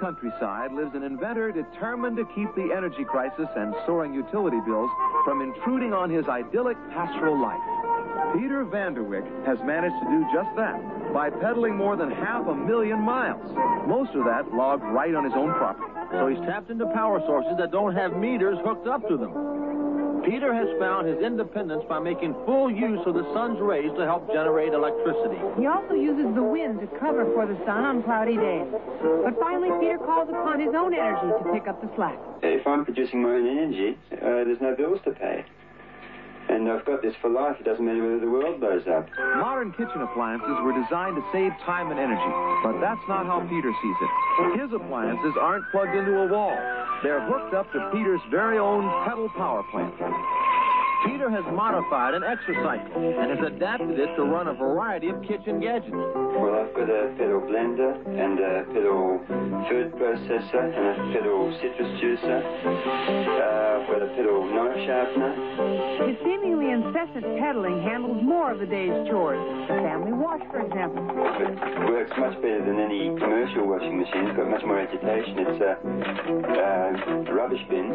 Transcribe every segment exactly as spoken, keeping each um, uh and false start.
countryside lives an inventor determined to keep the energy crisis and soaring utility bills from intruding on his idyllic pastoral life. Peter Vanderwyck has managed to do just that by pedaling more than half a million miles. Most of that logged right on his own property. So he's tapped into power sources that don't have meters hooked up to them. Peter has found his independence by making full use of the sun's rays to help generate electricity. He also uses the wind to cover for the sun on cloudy days. But finally, Peter calls upon his own energy to pick up the slack. If I'm producing my own energy, uh, there's no bills to pay. And I've got this for life. It doesn't matter whether the world blows up. Modern kitchen appliances were designed to save time and energy, but that's not how Peter sees it. His appliances aren't plugged into a wall. They're hooked up to Peter's very own pedal power plant. Peter has modified an exercycle and has adapted it to run a variety of kitchen gadgets. Well, I've got a pedal blender and a pedal food processor and a pedal citrus juicer. Uh, I've got a pedal knife sharpener. His seemingly incessant pedaling handles more of the day's chores. The family wash, for example. It works much better than any commercial washing machine. It's got much more agitation. It's a, uh, a rubbish bin.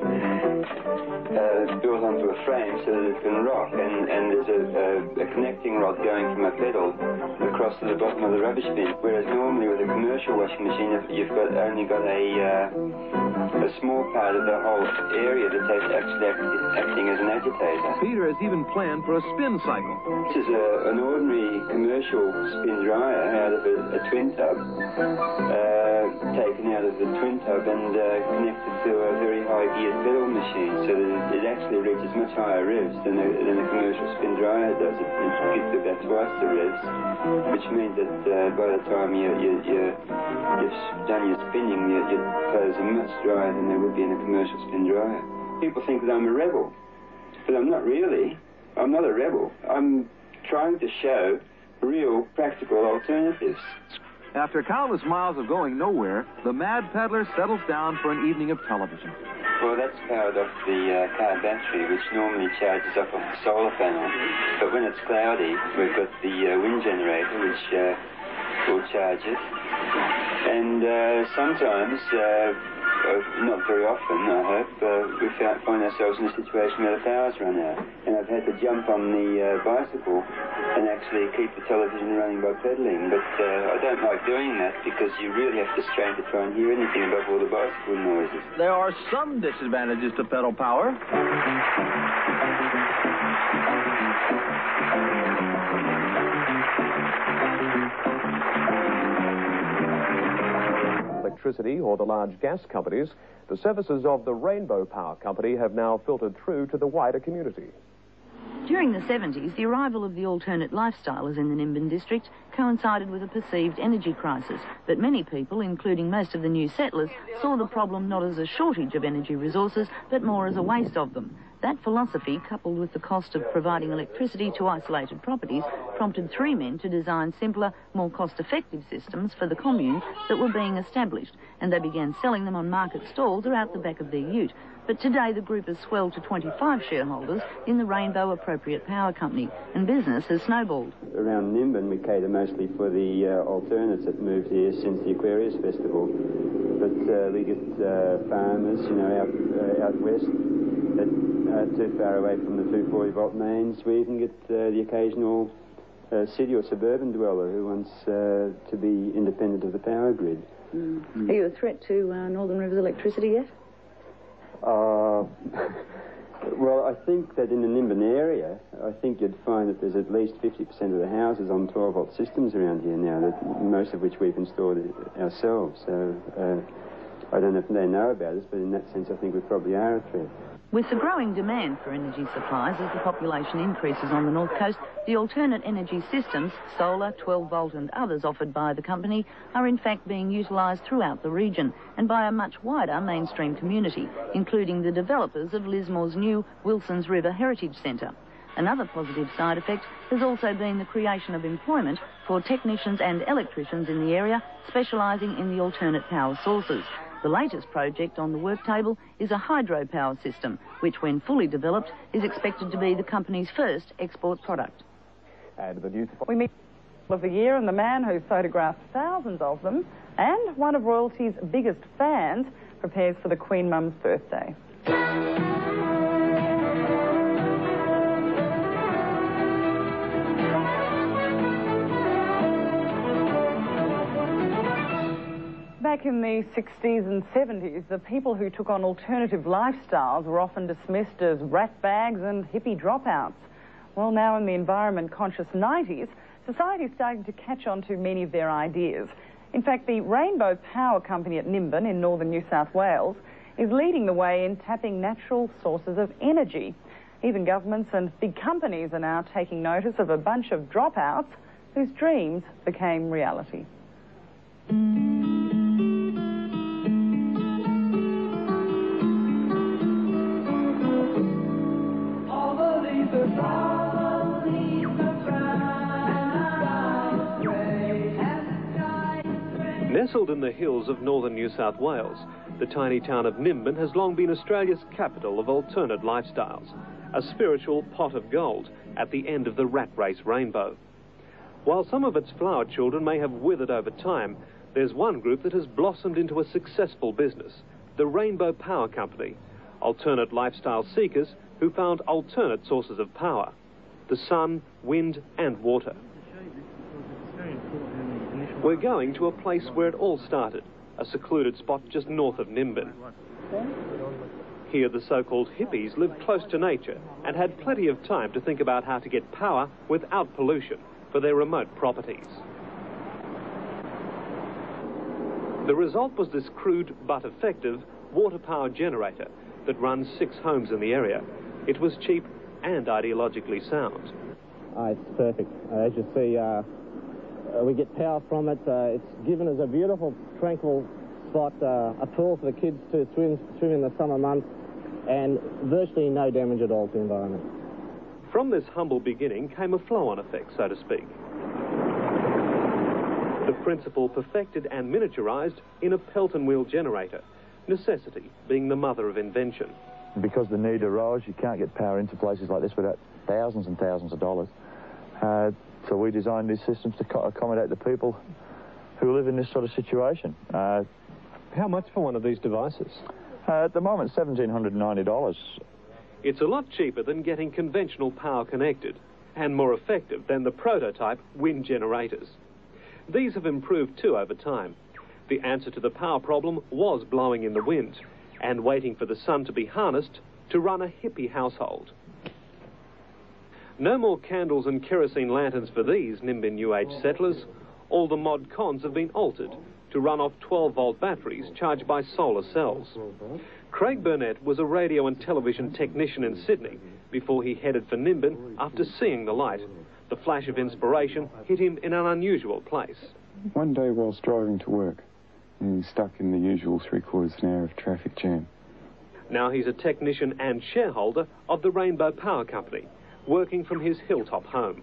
Uh, it's built onto a frame so that it can rock, and, and there's a, a, a connecting rod going from a pedal across to the bottom of the rubbish bin, whereas normally with a commercial washing machine you've got only got a, uh, a small part of the whole area that's actually act, acting as an agitator. Peter has even planned for a spin cycle. This is a, an ordinary commercial spin dryer out of a, a twin tub, uh, taken out of the twin tub and uh, connected to a very high geared pedal machine, so that it actually reaches much higher revs than a, than a commercial spin dryer does. It, it gets to about twice the revs, which means that uh, by the time you, you, you, you've done your spinning, your, your clothes are much drier than they would be in a commercial spin dryer. People think that I'm a rebel, but I'm not really. I'm not a rebel. I'm trying to show real, practical alternatives. After countless miles of going nowhere, the mad peddler settles down for an evening of television. Well, that's powered off the uh, car battery, which normally charges up off the solar panel. But when it's cloudy, we've got the uh, wind generator, which uh, will charge it. And uh, sometimes, uh, uh, not very often, I hope, uh, we find ourselves in a situation where the power's run out. And I've had to jump on the uh, bicycle and actually keep the television running by pedaling. But uh, I don't like doing that because you really have to strain to try and hear anything above all the bicycle noises. There are some disadvantages to pedal power. Electricity or the large gas companies, the services of the Rainbow Power Company have now filtered through to the wider community. During the seventies, the arrival of the alternate lifestylers in the Nimbin district coincided with a perceived energy crisis, but many people, including most of the new settlers, saw the problem not as a shortage of energy resources, but more as a waste of them. That philosophy, coupled with the cost of providing electricity to isolated properties, prompted three men to design simpler, more cost-effective systems for the commune that were being established, and they began selling them on market stalls or out the back of their ute. But today the group has swelled to twenty-five shareholders in the Rainbow Appropriate Power Company, and business has snowballed. Around Nimbin we cater mostly for the uh, alternates that moved here since the Aquarius Festival. But uh, we get uh, farmers, you know, out, uh, out west that are too far away from the two forty volt mains. We even get uh, the occasional uh, city or suburban dweller who wants uh, to be independent of the power grid. Mm. Are you a threat to uh, Northern Rivers electricity yet? Uh, well, I think that in the Nimbin area, I think you'd find that there's at least fifty percent of the houses on twelve volt systems around here now, that most of which we've installed ourselves. So uh, I don't know if they know about us, but in that sense I think we probably are a threat. With the growing demand for energy supplies as the population increases on the north coast, the alternate energy systems, solar, twelve volt and others offered by the company, are in fact being utilised throughout the region and by a much wider mainstream community, including the developers of Lismore's new Wilson's River Heritage Centre. Another positive side effect has also been the creation of employment for technicians and electricians in the area specialising in the alternate power sources. The latest project on the work table is a hydropower system, which, when fully developed, is expected to be the company's first export product. And the news... We may Of the year, and the man who photographed thousands of them and one of royalty's biggest fans prepares for the Queen Mum's birthday. Back in the sixties and seventies, the people who took on alternative lifestyles were often dismissed as ratbags and hippie dropouts. Well, now in the environment-conscious nineties, society's starting to catch on to many of their ideas. In fact, the Rainbow Power Company at Nimbin in northern New South Wales is leading the way in tapping natural sources of energy. Even governments and big companies are now taking notice of a bunch of dropouts whose dreams became reality. Nestled in the hills of northern New South Wales, the tiny town of Nimbin has long been Australia's capital of alternate lifestyles, a spiritual pot of gold at the end of the rat race rainbow. While some of its flower children may have withered over time, there's one group that has blossomed into a successful business, the Rainbow Power Company, alternate lifestyle seekers who found alternate sources of power, the sun, wind and water. We're going to a place where it all started, a secluded spot just north of Nimbin. Here the so-called hippies lived close to nature and had plenty of time to think about how to get power without pollution for their remote properties. The result was this crude but effective water power generator that runs six homes in the area. It was cheap and ideologically sound. Uh, it's perfect. Uh, as you see, uh, uh, we get power from it. Uh, it's given us a beautiful, tranquil spot, uh, a pool for the kids to swim, swim in the summer months, and virtually no damage at all to the environment. From this humble beginning came a flow-on effect, so to speak. The principle perfected and miniaturized in a Pelton wheel generator, necessity being the mother of invention. Because the need arose, you can't get power into places like this without thousands and thousands of dollars. Uh, so we designed these systems to co accommodate the people who live in this sort of situation. Uh, How much for one of these devices? Uh, at the moment, one thousand seven hundred ninety dollars. It's a lot cheaper than getting conventional power connected, and more effective than the prototype wind generators. These have improved too over time. The answer to the power problem was blowing in the wind and waiting for the sun to be harnessed to run a hippie household. No more candles and kerosene lanterns for these Nimbin New Age settlers. All the mod cons have been altered to run off twelve volt batteries charged by solar cells. Craig Burnett was a radio and television technician in Sydney before he headed for Nimbin after seeing the light. The flash of inspiration hit him in an unusual place. One day whilst driving to work, he was stuck in the usual three-quarters of an hour of traffic jam. Now he's a technician and shareholder of the Rainbow Power Company, working from his hilltop home.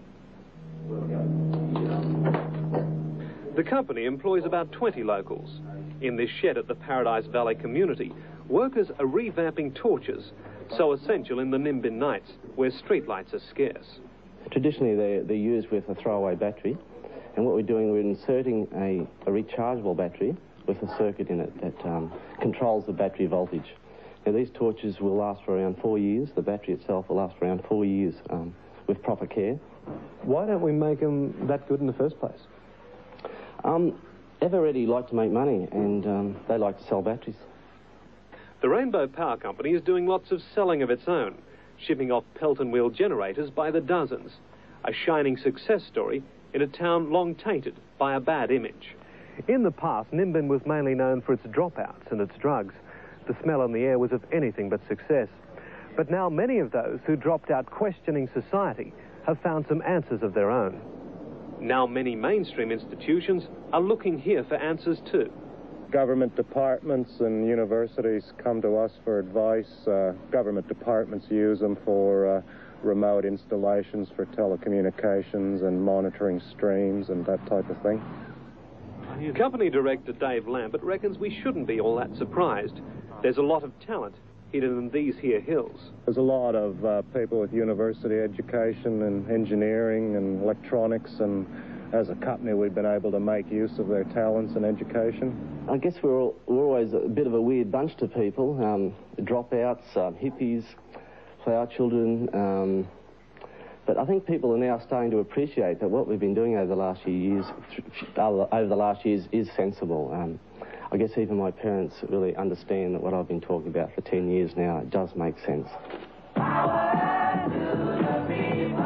The company employs about twenty locals. In this shed at the Paradise Valley community, workers are revamping torches, so essential in the Nimbin nights, where streetlights are scarce. Traditionally, they're, they're used with a throwaway battery, and what we're doing, we're inserting a, a rechargeable battery with a circuit in it that um, controls the battery voltage. Now, these torches will last for around four years. The battery itself will last for around four years um, with proper care. Why don't we make them that good in the first place? Um, Eveready like to make money, and um, they like to sell batteries. The Rainbow Power Company is doing lots of selling of its own, shipping off Pelton wheel generators by the dozens. A shining success story in a town long tainted by a bad image. In the past, Nimbin was mainly known for its dropouts and its drugs. The smell in the air was of anything but success. But now many of those who dropped out questioning society have found some answers of their own. Now many mainstream institutions are looking here for answers too. Government departments and universities come to us for advice. Uh, government departments use them for uh, remote installations for telecommunications and monitoring streams and that type of thing. Company director Dave Lambert reckons we shouldn't be all that surprised. There's a lot of talent hidden in these here hills. There's a lot of uh, people with university education and engineering and electronics and as a company, we've been able to make use of their talents and education? I guess we're, all, we're always a bit of a weird bunch to people. Um, dropouts, um, hippies, flower children. Um, but I think people are now starting to appreciate that what we've been doing over the last few years, over the last years, is sensible. Um, I guess even my parents really understand that what I've been talking about for ten years now, it does make sense. Power to the people.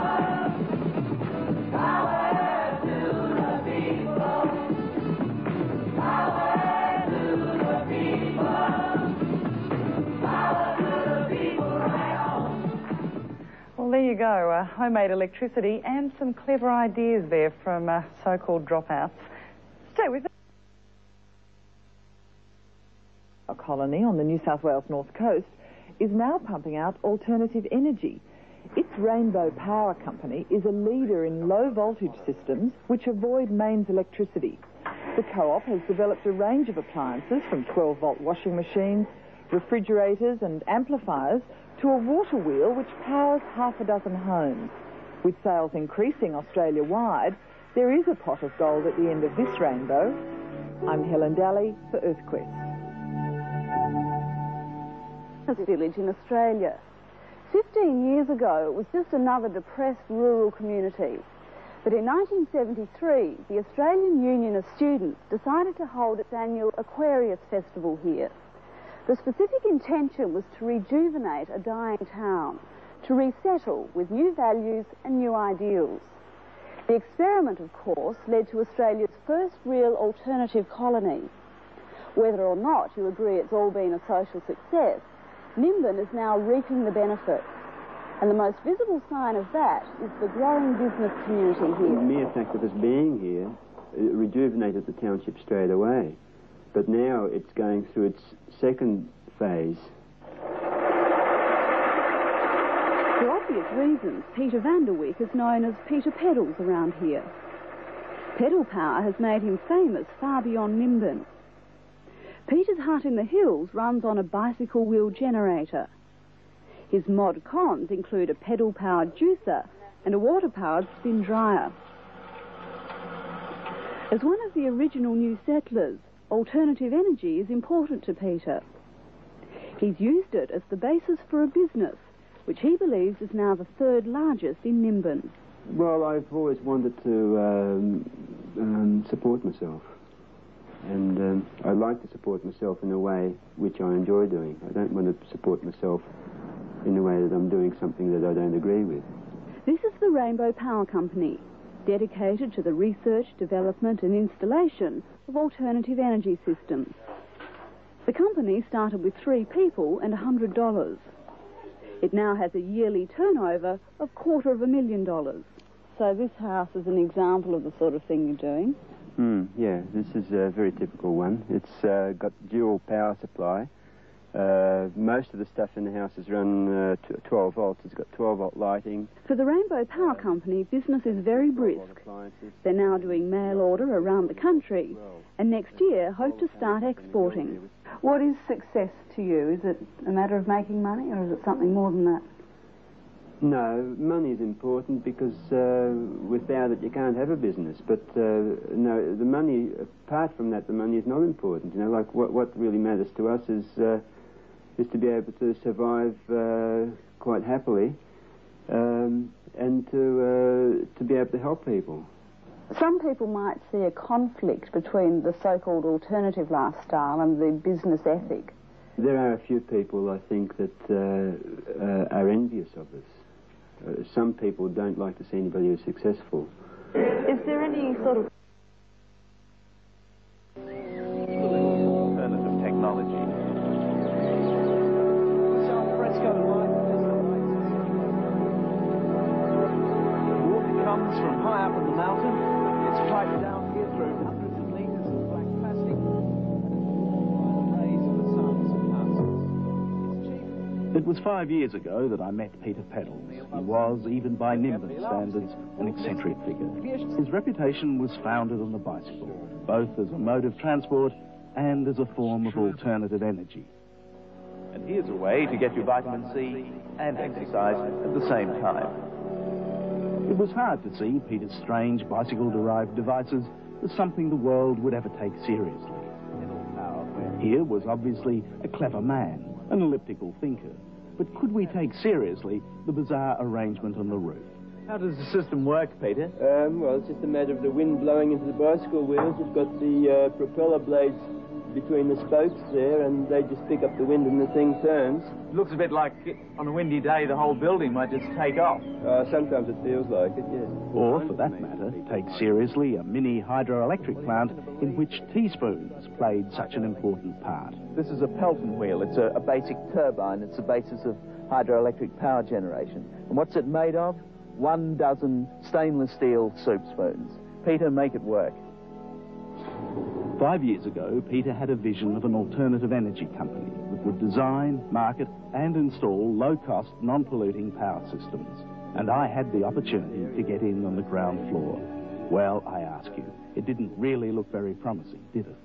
Power to the people. Power to the people. Power to the people right on. Well, there you go. Uh, homemade electricity and some clever ideas there from uh, so-called dropouts. Stay with us. A colony on the New South Wales North Coast is now pumping out alternative energy. Its Rainbow Power Company is a leader in low-voltage systems which avoid mains electricity. The co-op has developed a range of appliances from twelve-volt washing machines, refrigerators and amplifiers to a water wheel which powers half a dozen homes. With sales increasing Australia-wide, there is a pot of gold at the end of this rainbow. I'm Helen Daly for EarthQuest. Village in Australia. Fifteen years ago, it was just another depressed rural community. But in nineteen seventy-three, the Australian Union of Students decided to hold its annual Aquarius Festival here. The specific intention was to rejuvenate a dying town, to resettle with new values and new ideals. The experiment, of course, led to Australia's first real alternative colony. Whether or not you agree it's all been a social success, Nimbin is now reaping the benefits. And the most visible sign of that is the growing business community here. The mere fact of us being here it rejuvenated the township straight away. But now it's going through its second phase. For obvious reasons, Peter Vanderwyk is known as Peter Pedals around here. Pedal power has made him famous far beyond Nimbin. Peter's hut in the hills runs on a bicycle wheel generator. His mod cons include a pedal-powered juicer and a water-powered spin dryer. As one of the original new settlers, alternative energy is important to Peter. He's used it as the basis for a business, which he believes is now the third largest in Nimbin. Well, I've always wanted to um, um, support myself. And um, I like to support myself in a way which I enjoy doing. I don't want to support myself in a way that I'm doing something that I don't agree with. This is the Rainbow Power Company, dedicated to the research, development and installation of alternative energy systems. The company started with three people and one hundred dollars. It now has a yearly turnover of quarter of a million dollars. So this house is an example of the sort of thing you're doing? Mm, yeah, this is a very typical one. It's uh, got dual power supply. Uh, most of the stuff in the house is run uh, to twelve volts. It's got twelve volt lighting. For the Rainbow Power Company, business is very brisk. They're now doing mail order around the country, and next year hope to start exporting. What is success to you? Is it a matter of making money, or is it something more than that? No, money is important because uh, without it you can't have a business. But uh, no, the money, apart from that, the money is not important. You know, like what, what really matters to us is uh, is to be able to survive uh, quite happily um, and to uh, to be able to help people. Some people might see a conflict between the so-called alternative lifestyle and the business ethic. There are a few people, I think, that uh, uh, are envious of us. Uh, some people don't like to see anybody who's successful. Is there any sort of alternative technology? Water comes from high up in the mountain. It's piped down here through hundreds of litres of black plastic. Rays of the sun's It was five years ago that I met Peter Pedals. He was, even by Nimbin standards, an eccentric figure. His reputation was founded on the bicycle, both as a mode of transport and as a form of alternative energy. And here's a way to get your vitamin C and exercise at the same time. It was hard to see Peter's strange bicycle-derived devices as something the world would ever take seriously. Here was obviously a clever man, an elliptical thinker. But could we take seriously the bizarre arrangement on the roof? How does the system work, Peter? Um, well, it's just a matter of the wind blowing into the bicycle wheels. You've got the uh, propeller blades between the spokes there, and they just pick up the wind and the thing turns. It looks a bit like on a windy day the whole building might just take off. Uh, sometimes it feels like it, yes. Or, for that matter, take seriously a mini hydroelectric plant in which teaspoons played such an important part. This is a Pelton wheel. It's a, a basic turbine. It's the basis of hydroelectric power generation. And what's it made of? One dozen stainless steel soup spoons. Peter, make it work. Five years ago, Peter had a vision of an alternative energy company that would design, market and install low-cost, non-polluting power systems. And I had the opportunity to get in on the ground floor. Well, I ask you, it didn't really look very promising, did it?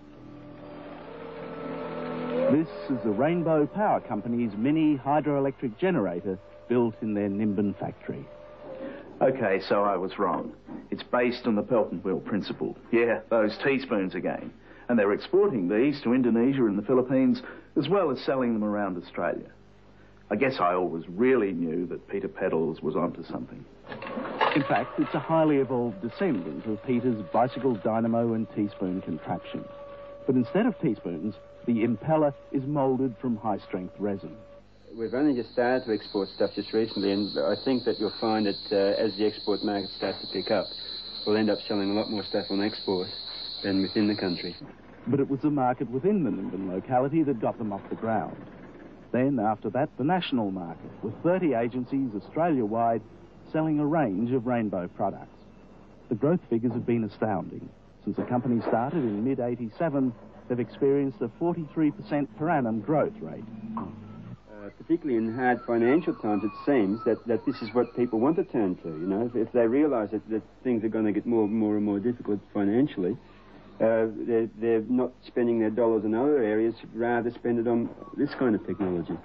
This is the Rainbow Power Company's mini hydroelectric generator built in their Nimbin factory. Okay, so I was wrong. It's based on the Pelton wheel principle. Yeah, those teaspoons again. And they're exporting these to Indonesia and the Philippines, as well as selling them around Australia. I guess I always really knew that Peter Pedals was onto something. In fact, it's a highly evolved descendant of Peter's bicycle dynamo and teaspoon contraption. But instead of teaspoons, the impeller is moulded from high-strength resin. We've only just started to export stuff just recently, and I think that you'll find that uh, as the export market starts to pick up, we'll end up selling a lot more stuff on export than within the country. But it was the market within the Nimbin locality that got them off the ground. Then, after that, the national market, with thirty agencies Australia-wide selling a range of Rainbow products. The growth figures have been astounding. Since the company started in mid eighty-seven, they've experienced a forty-three percent per annum growth rate. Uh, particularly in hard financial times, it seems that, that this is what people want to turn to, you know. If, if they realise that, that things are going to get more, more and more difficult financially, uh, they're, they're not spending their dollars in other areas, rather spend it on this kind of technology.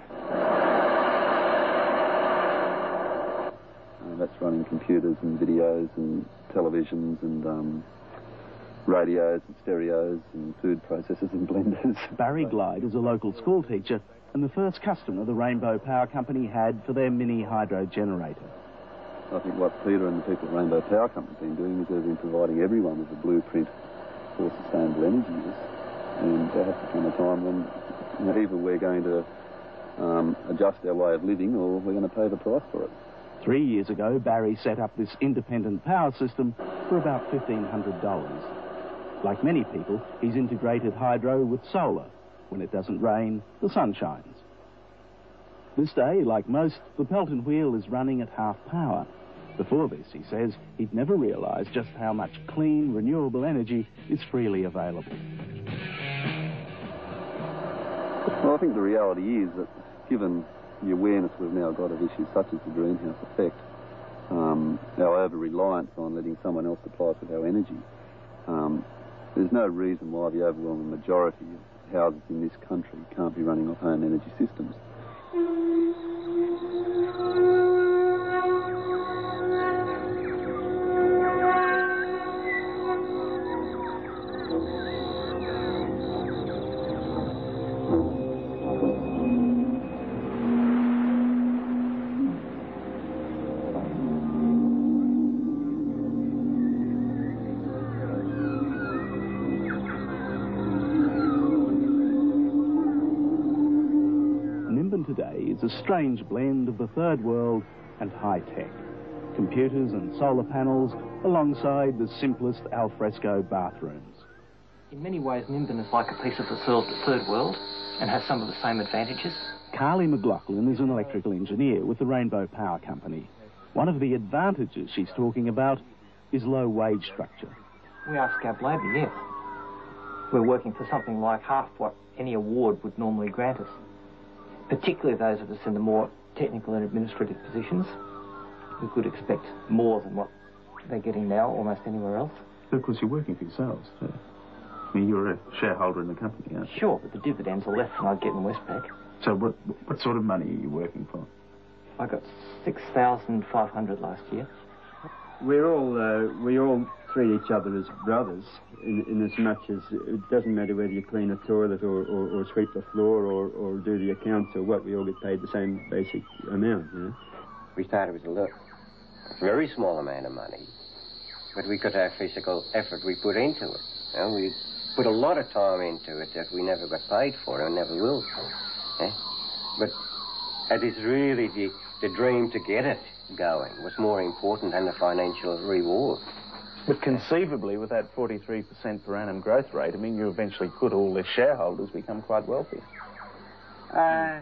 Uh, that's running computers and videos and televisions and um, radios and stereos and food processors and blenders. Barry Glide is a local school teacher and the first customer the Rainbow Power Company had for their mini hydro generator. I think what Peter and the people at Rainbow Power Company have been doing is they've been providing everyone with a blueprint for sustainable energy use. And there has to come a time when, you know, either we're going to um, adjust our way of living or we're going to pay the price for it. Three years ago, Barry set up this independent power system for about fifteen hundred dollars. Like many people, he's integrated hydro with solar. When it doesn't rain, the sun shines. This day, like most, the Pelton wheel is running at half power. Before this, he says, he'd never realised just how much clean, renewable energy is freely available. Well, I think the reality is that given the awareness we've now got of issues such as the greenhouse effect, um, our over-reliance on letting someone else supply us with our energy, um, there's no reason why the overwhelming majority of houses in this country can't be running off home energy systems. It's a strange blend of the third world and high-tech. Computers and solar panels alongside the simplest alfresco bathrooms. In many ways, Nimbin is like a piece of the third world and has some of the same advantages. Carly McLaughlin is an electrical engineer with the Rainbow Power Company. One of the advantages she's talking about is low wage structure. We are scab labour, yes. We're working for something like half what any award would normally grant us. Particularly those of us in the more technical and administrative positions, who could expect more than what they're getting now almost anywhere else. Of course, you're working for yourselves, too. I mean, you're a shareholder in the company, aren't you? Sure, but the dividends are less than I'd get in Westpac. So what what sort of money are you working for? I got six thousand five hundred last year. we're all uh, we all treat each other as brothers, in, in as much as it doesn't matter whether you clean a toilet or, or, or sweep the floor or, or do the accounts or what. We all get paid the same basic amount, you know. We started with a little, very small amount of money, but we got our physical effort we put into it. You know, we put a lot of time into it that we never got paid for and never will. Eh? But it is really the, the dream to get it going was more important than the financial reward. But conceivably, with that forty-three percent per annum growth rate, I mean, you eventually could, all the shareholders, become quite wealthy. Uh,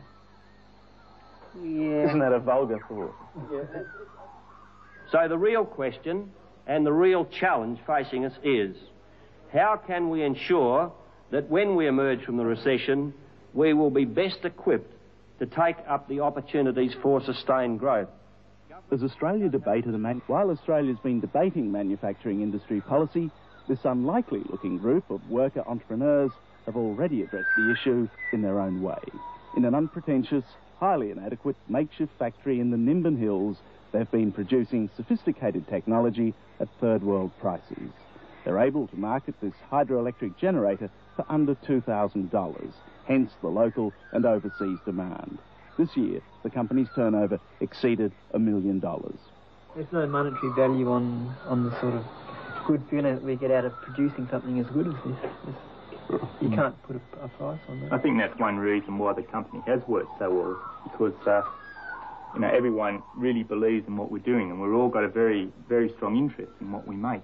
yeah. Isn't that a vulgar thought? Yeah. So the real question and the real challenge facing us is, how can we ensure that when we emerge from the recession, we will be best equipped to take up the opportunities for sustained growth? As Australia debated, a man- while Australia's been debating manufacturing industry policy, this unlikely-looking group of worker entrepreneurs have already addressed the issue in their own way. In an unpretentious, highly inadequate makeshift factory in the Nimbin Hills, they've been producing sophisticated technology at third-world prices. They're able to market this hydroelectric generator for under two thousand dollars, hence the local and overseas demand. This year, the company's turnover exceeded a million dollars. There's no monetary value on, on the sort of good feeling that we get out of producing something as good as this. It's, you can't put a, a price on that. I think that's one reason why the company has worked so well, because uh, you know, everyone really believes in what we're doing, and we've all got a very, very strong interest in what we make.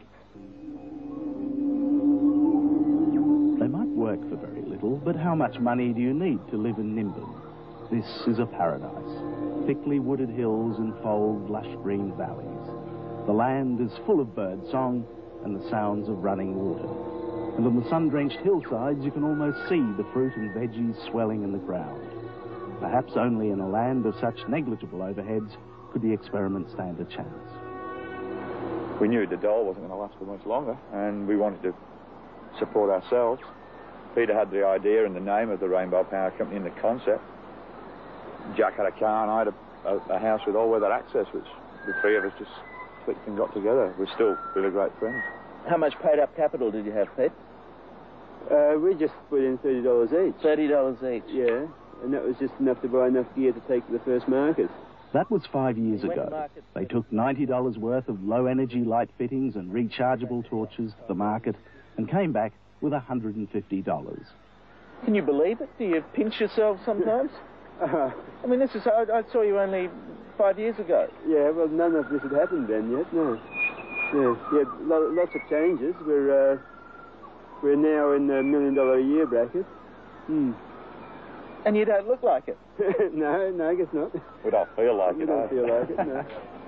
They might work for very little, but how much money do you need to live in Nimbin? This is a paradise. Thickly wooded hills enfold lush green valleys. The land is full of bird song and the sounds of running water. And on the sun-drenched hillsides, you can almost see the fruit and veggies swelling in the ground. Perhaps only in a land of such negligible overheads could the experiment stand a chance. We knew the dole wasn't going to last for much longer, and we wanted to support ourselves. Peter had the idea and the name of the Rainbow Power Company and the concept. Jack had a car and I had a, a, a house with all-weather access, which the three of us just clicked and got together. We're still really great friends. How much paid-up capital did you have, Pete? Uh, we just put in thirty dollars each. thirty dollars each? Yeah, and that was just enough to buy enough gear to take to the first market. That was five years ago. They took ninety dollars worth of low-energy light fittings and rechargeable torches to the market and came back with one hundred fifty dollars. Can you believe it? Do you pinch yourself sometimes? Uh, I mean, this is... I, I saw you only five years ago. Yeah, well, none of this had happened then yet, no. Yeah, yeah, lo lots of changes. We're, uh, we're now in the million-dollar-a-year bracket. Hmm. And you don't look like it? no, no, I guess not. We don't feel like we it. We don't feel like it, no.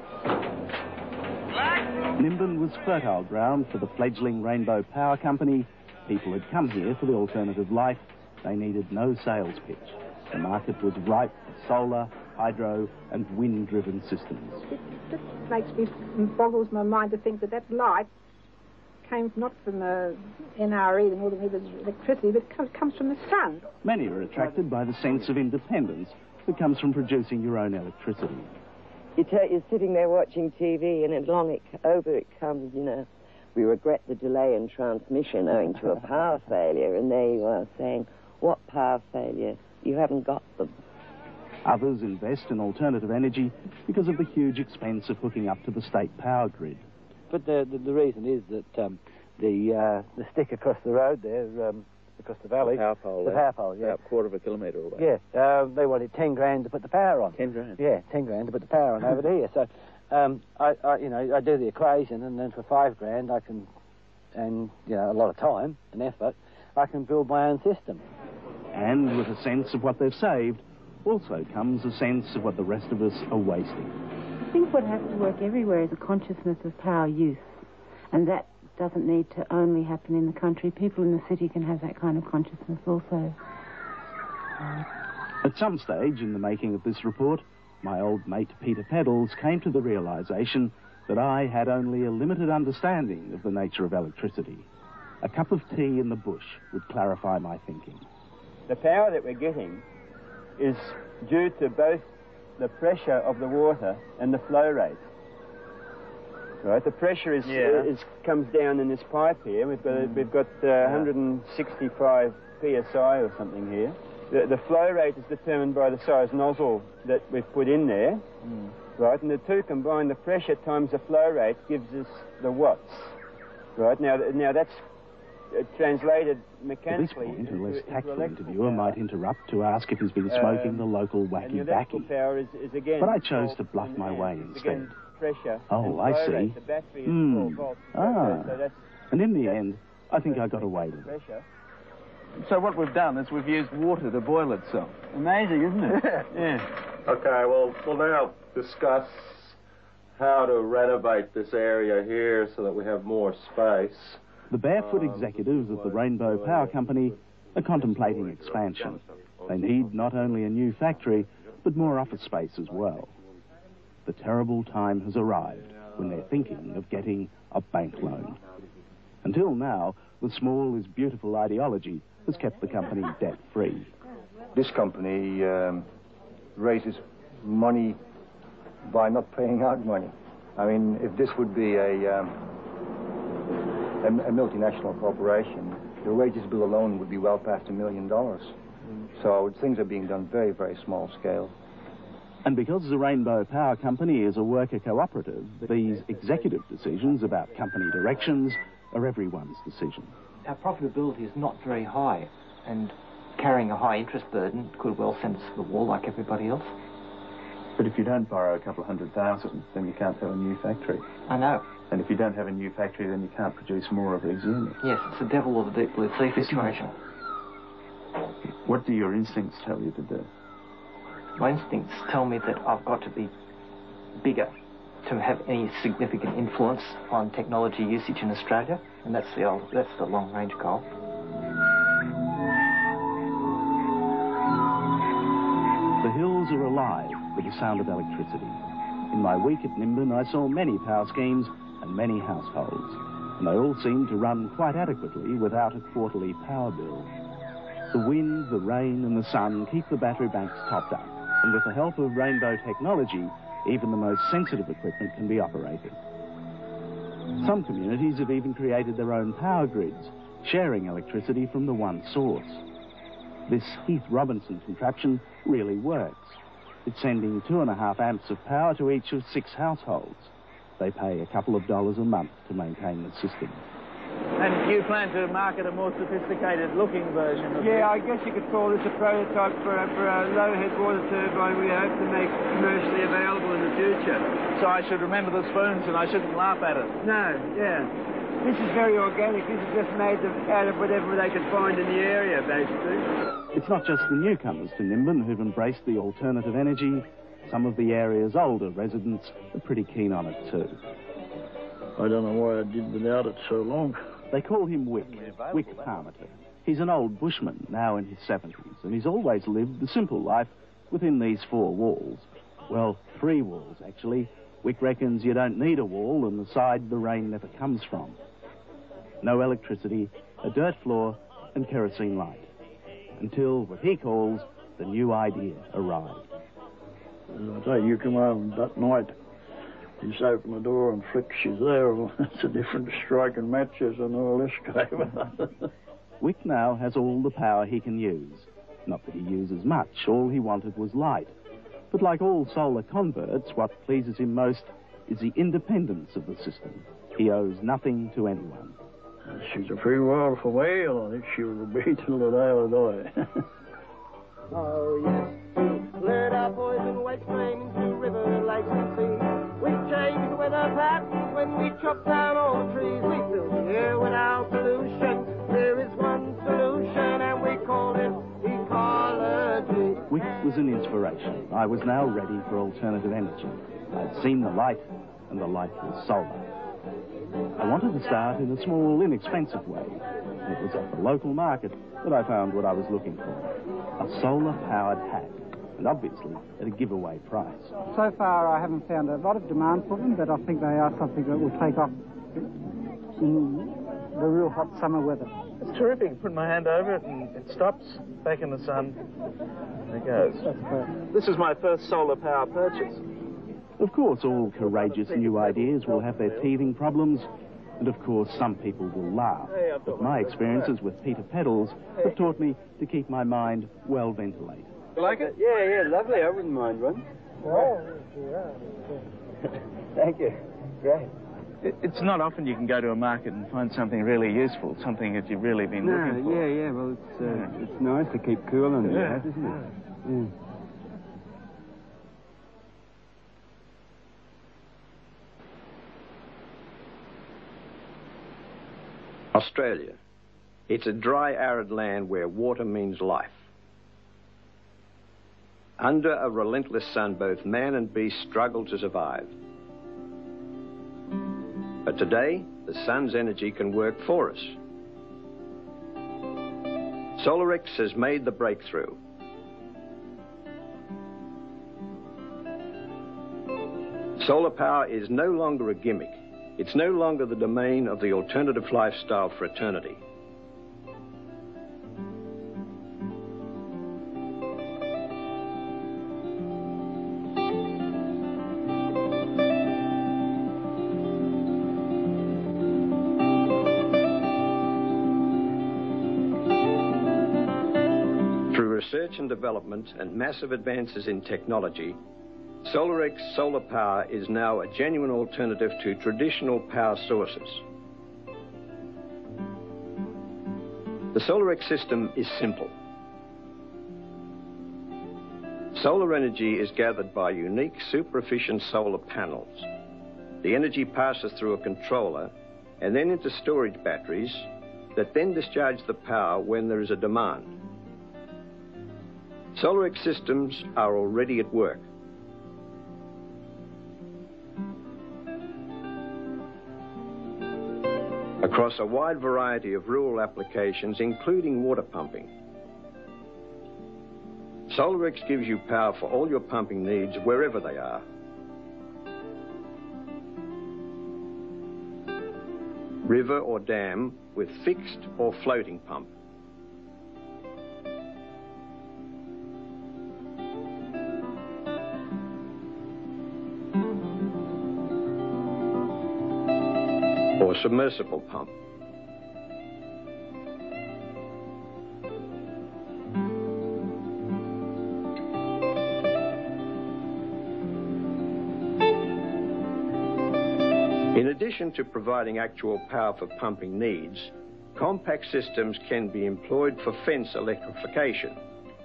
Nimbin was fertile ground for the fledgling Rainbow Power Company. People had come here for the alternative life. They needed no sales pitch. The market was ripe for solar, hydro and wind-driven systems. It just makes me, boggles my mind to think that that light came not from the N R E, the Northern Rivers electricity, but comes, comes from the sun. Many are attracted by the sense of independence that comes from producing your own electricity. You t- you're sitting there watching T V and along it, over it comes, you know, we regret the delay in transmission owing to a power failure, and there you are saying, what power failure? You haven't got them. Others invest in alternative energy because of the huge expense of hooking up to the state power grid. But the, the, the reason is that um, the uh, the stick across the road there, um, across the valley... The power pole The there. power pole, yeah. About a quarter of a kilometre away. Yeah, uh, they wanted ten grand to put the power on. Ten grand? Yeah, ten grand to put the power on over here. So, um, I, I, you know, I do the equation, and then for five grand I can, and, you know, a lot of time and effort, I can build my own system. And with a sense of what they've saved, also comes a sense of what the rest of us are wasting. I think what has to work everywhere is a consciousness of power use. And that doesn't need to only happen in the country. People in the city can have that kind of consciousness also. At some stage in the making of this report, my old mate Peter Pedals came to the realisation that I had only a limited understanding of the nature of electricity. A cup of tea in the bush would clarify my thinking. The power that we're getting is due to both the pressure of the water and the flow rate. Right, the pressure is, Yeah. is comes down in this pipe here. We've got a, we've got uh, one hundred sixty-five P S I or something here. The, the flow rate is determined by the size nozzle that we've put in there. Mm. Right, and the two combined, the pressure times the flow rate, gives us the watts. Right, now, now that's uh, translated mechanically. At this point, a less into, tactful into interviewer might interrupt to ask if he's been smoking Um, the local and the wacky electrical backy. power is, is again But I chose twelve to bluff my amp. way It's instead. again pressure. Oh, and I flow see. rate. The battery is Hmm. twelve volts. Ah. So that's And in the end, I think I got away with it. pressure. So what we've done is we've used water to boil itself. Amazing, isn't it? Yeah. Okay, well, we'll now discuss how to renovate this area here so that we have more space. The barefoot executives of the Rainbow Power Company are contemplating expansion. They need not only a new factory, but more office space as well. The terrible time has arrived when they're thinking of getting a bank loan. Until now, the small is beautiful ideology has kept the company debt-free. This company um, raises money by not paying out money. I mean, if this would be a, um, a, a multinational corporation, the wages bill alone would be well past a million dollars. So things are being done very, very small scale. And because the Rainbow Power Company is a worker cooperative, these executive decisions about company directions are everyone's decision. Our profitability is not very high, and carrying a high interest burden could well send us to the wall like everybody else. But if you don't borrow a couple of hundred thousand, then you can't have a new factory. I know. And if you don't have a new factory, then you can't produce more of these units. Yes, it's the devil of the deep blue sea situation. What do your instincts tell you to do? My instincts tell me that I've got to be bigger to have any significant influence on technology usage in Australia, and that's the old, that's the long-range goal. The hills are alive with the sound of electricity. In my week at Nimbin, I saw many power schemes and many households, and they all seem to run quite adequately without a quarterly power bill. The wind, the rain and the sun keep the battery banks topped up, and with the help of rainbow technology, even the most sensitive equipment can be operated. Some communities have even created their own power grids, sharing electricity from the one source. This Heath Robinson contraption really works. It's sending two and a half amps of power to each of six households. They pay a couple of dollars a month to maintain the system. And you plan to market a more sophisticated looking version of Yeah, I guess you could call this a prototype for a, for a low-head water turbine we hope to make commercially available in the future. So I should remember the spoons and I shouldn't laugh at it. No, yeah. This is very organic. This is just made out of whatever they could find in the area, basically. It's not just the newcomers to Nimbin who've embraced the alternative energy. Some of the area's older residents are pretty keen on it too. I don't know why I did without it so long. They call him Wick, Wick Parmenter. He's an old bushman, now in his seventies, and he's always lived the simple life within these four walls. Well, three walls, actually. Wick reckons you don't need a wall and the side the rain never comes from. No electricity, a dirt floor, and kerosene light. Until what he calls the new idea arrived. As I say, you come home that night, you just open the door and flick, she's there. Well, it's a different striking matches and all this game. Wick now has all the power he can use. Not that he uses much, all he wanted was light. But like all solar converts, what pleases him most is the independence of the system. He owes nothing to anyone. She's a free world for me, and I think she will be till the day I die. Oh, yes. Let our poison waste flame into river, lakes and sea. We changed weather patterns when we chopped down all the trees. We filled the air with our pollution. There is one solution, and we call it ecology. Wick was an inspiration. I was now ready for alternative energy. I'd seen the light, and the light was solar. I wanted to start in a small, inexpensive way. It was at the local market that I found what I was looking for. A solar-powered hat, and obviously at a giveaway price. So far I haven't found a lot of demand for them, but I think they are something that will take off in the real hot summer weather. It's terrific. Put my hand over it and it stops, back in the sun. There it goes. That's correct. This is my first solar power purchase. Of course, all courageous new ideas will have their teething problems, and of course, some people will laugh. But my experiences with Peter Pedals have taught me to keep my mind well ventilated. You like it? Yeah, yeah, lovely. I wouldn't mind one. Thank you. Great. It's not often you can go to a market and find something really useful, something that you've really been No, looking for. yeah, yeah. Well, it's uh, yeah. it's nice to keep cool under your hat, isn't it? Yeah. Australia. It's a dry, arid land where water means life. Under a relentless sun, both man and beast struggle to survive. But today, the sun's energy can work for us. Solarex has made the breakthrough. Solar power is no longer a gimmick. It's no longer the domain of the alternative lifestyle fraternity. Through research and development and massive advances in technology, Solarex solar power is now a genuine alternative to traditional power sources. The Solarex system is simple. Solar energy is gathered by unique super-efficient solar panels. The energy passes through a controller and then into storage batteries that then discharge the power when there is a demand. Solarex systems are already at work. Across a wide variety of rural applications, including water pumping. Solarex gives you power for all your pumping needs wherever they are. River or dam with fixed or floating pump. Or submersible pump. In addition to providing actual power for pumping needs, compact systems can be employed for fence electrification.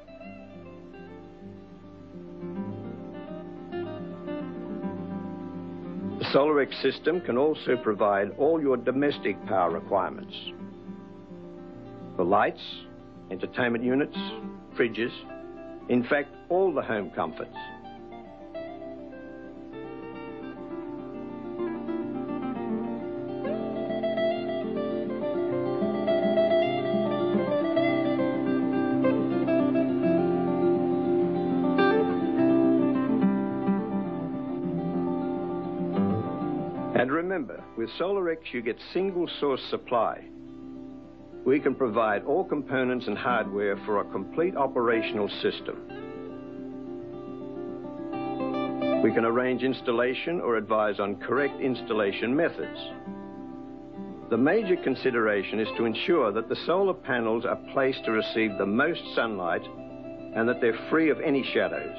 The Solarex system can also provide all your domestic power requirements. For lights, entertainment units, fridges, in fact, all the home comforts. And remember, with Solarex you get single source supply. We can provide all components and hardware for a complete operational system. We can arrange installation or advise on correct installation methods. The major consideration is to ensure that the solar panels are placed to receive the most sunlight and that they're free of any shadows.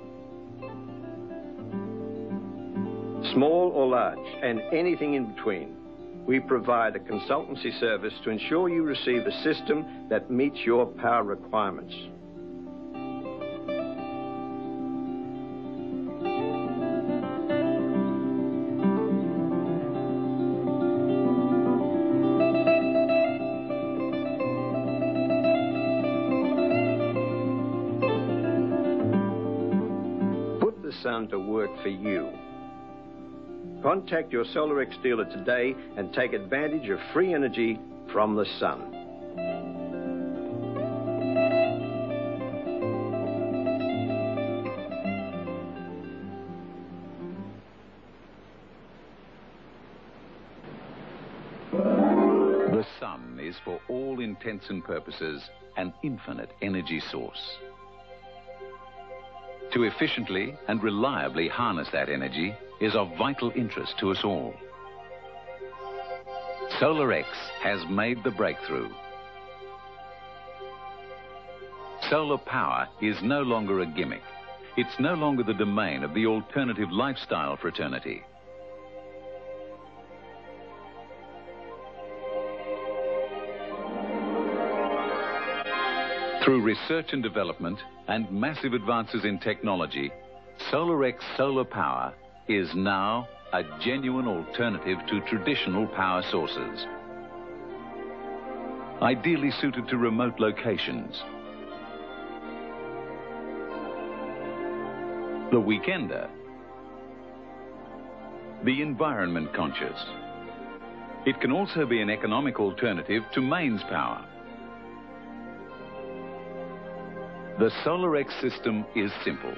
Small or large, and anything in between, we provide a consultancy service to ensure you receive a system that meets your power requirements. Put the sun to work for you. Contact your Solarex dealer today and take advantage of free energy from the sun. The sun is, for all intents and purposes, an infinite energy source. To efficiently and reliably harness that energy is of vital interest to us all. Solarex has made the breakthrough. Solar power is no longer a gimmick. It's no longer the domain of the alternative lifestyle fraternity. Through research and development and massive advances in technology, Solarex solar power is now a genuine alternative to traditional power sources. Ideally suited to remote locations. The weekender. The environment conscious. It can also be an economic alternative to mains power. The Solarex system is simple.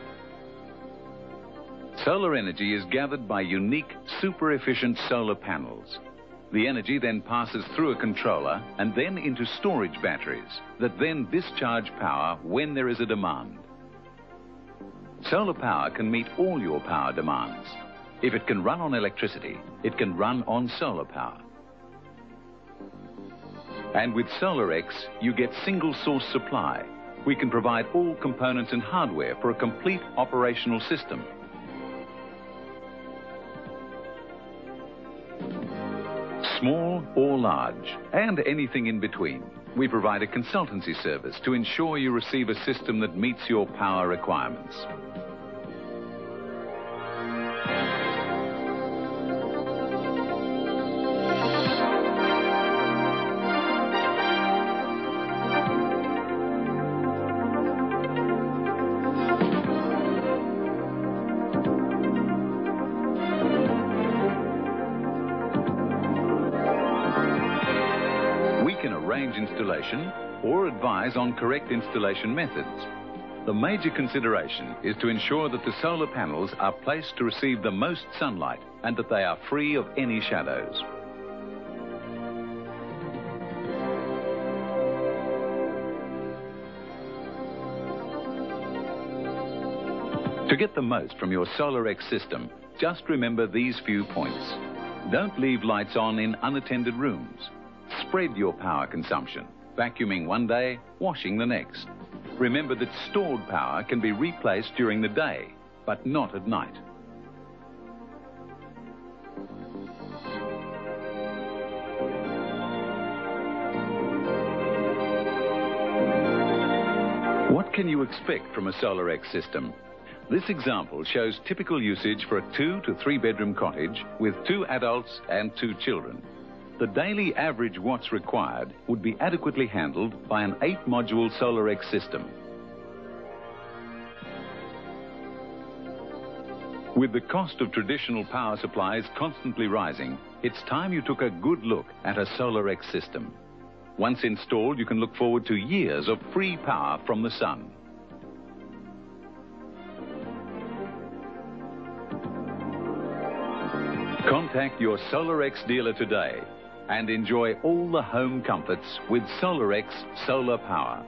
Solar energy is gathered by unique, super-efficient solar panels. The energy then passes through a controller and then into storage batteries that then discharge power when there is a demand. Solar power can meet all your power demands. If it can run on electricity, it can run on solar power. And with Solarex, you get single-source supply. We can provide all components and hardware for a complete operational system. Small or large, and anything in between. We provide a consultancy service to ensure you receive a system that meets your power requirements. Installation or advise on correct installation methods. The major consideration is to ensure that the solar panels are placed to receive the most sunlight and that they are free of any shadows. To get the most from your Solarex system, just remember these few points. Don't leave lights on in unattended rooms. Spread your power consumption, vacuuming one day, washing the next. Remember that stored power can be replaced during the day, but not at night. What can you expect from a Solarex system? This example shows typical usage for a two to three bedroom cottage with two adults and two children. The daily average watts required would be adequately handled by an eight module Solarex system. With the cost of traditional power supplies constantly rising, it's time you took a good look at a Solarex system. Once installed, you can look forward to years of free power from the sun. Contact your Solarex dealer today and enjoy all the home comforts with Solarex solar power.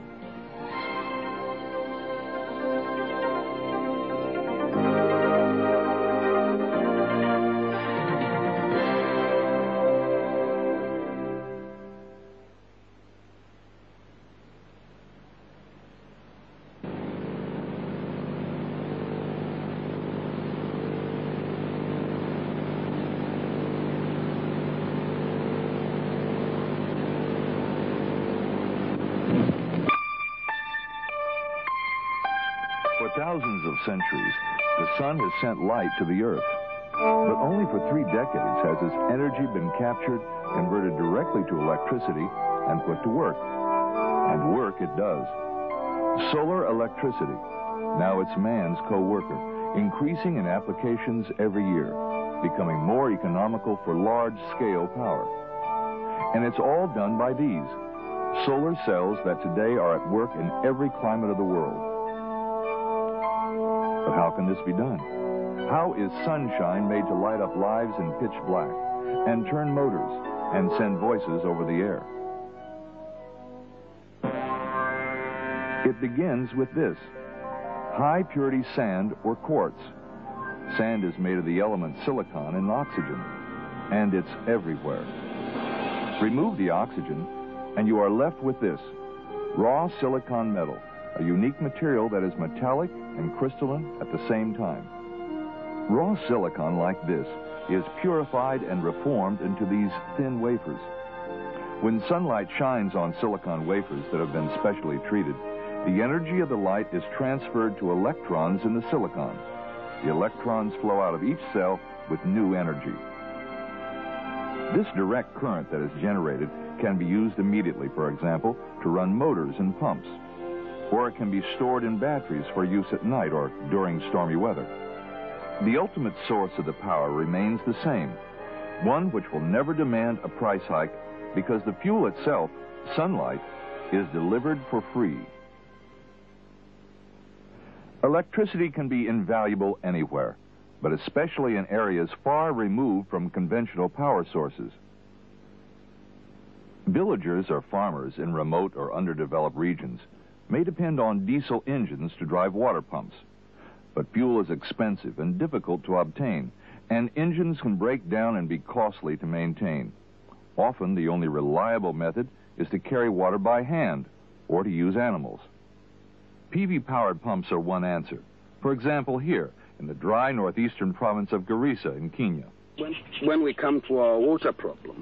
Thousands of centuries, the sun has sent light to the earth. But only for three decades has its energy been captured, converted directly to electricity, and put to work. And work it does. Solar electricity, now it's man's co-worker, increasing in applications every year, becoming more economical for large-scale power. And it's all done by these solar cells that today are at work in every climate of the world. But how can this be done? How is sunshine made to light up lives in pitch black and turn motors and send voices over the air? It begins with this. high-purity sand or quartz. Sand is made of the element silicon and oxygen, and it's everywhere. Remove the oxygen, and you are left with this, raw silicon metal, a unique material that is metallic and crystalline at the same time. Raw silicon like this is purified and reformed into these thin wafers. When sunlight shines on silicon wafers that have been specially treated, the energy of the light is transferred to electrons in the silicon. The electrons flow out of each cell with new energy. This direct current that is generated can be used immediately, for example, to run motors and pumps, or it can be stored in batteries for use at night or during stormy weather. The ultimate source of the power remains the same, one which will never demand a price hike because the fuel itself, sunlight, is delivered for free. Electricity can be invaluable anywhere, but especially in areas far removed from conventional power sources. Villagers or farmers in remote or underdeveloped regions may depend on diesel engines to drive water pumps. But fuel is expensive and difficult to obtain, and engines can break down and be costly to maintain. Often, the only reliable method is to carry water by hand or to use animals. P V-powered pumps are one answer. For example, here in the dry northeastern province of Garissa in Kenya. When, when we come to our water problem,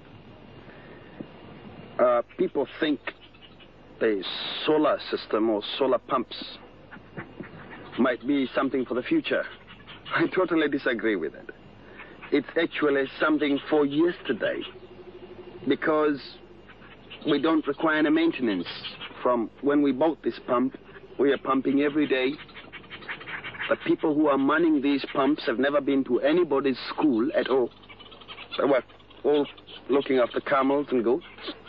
uh, people think the solar system or solar pumps might be something for the future. I totally disagree with it. It's actually something for yesterday, because we don't require any maintenance. From when we bought this pump, we are pumping every day. The people who are manning these pumps have never been to anybody's school at all. They were all looking after camels and goats.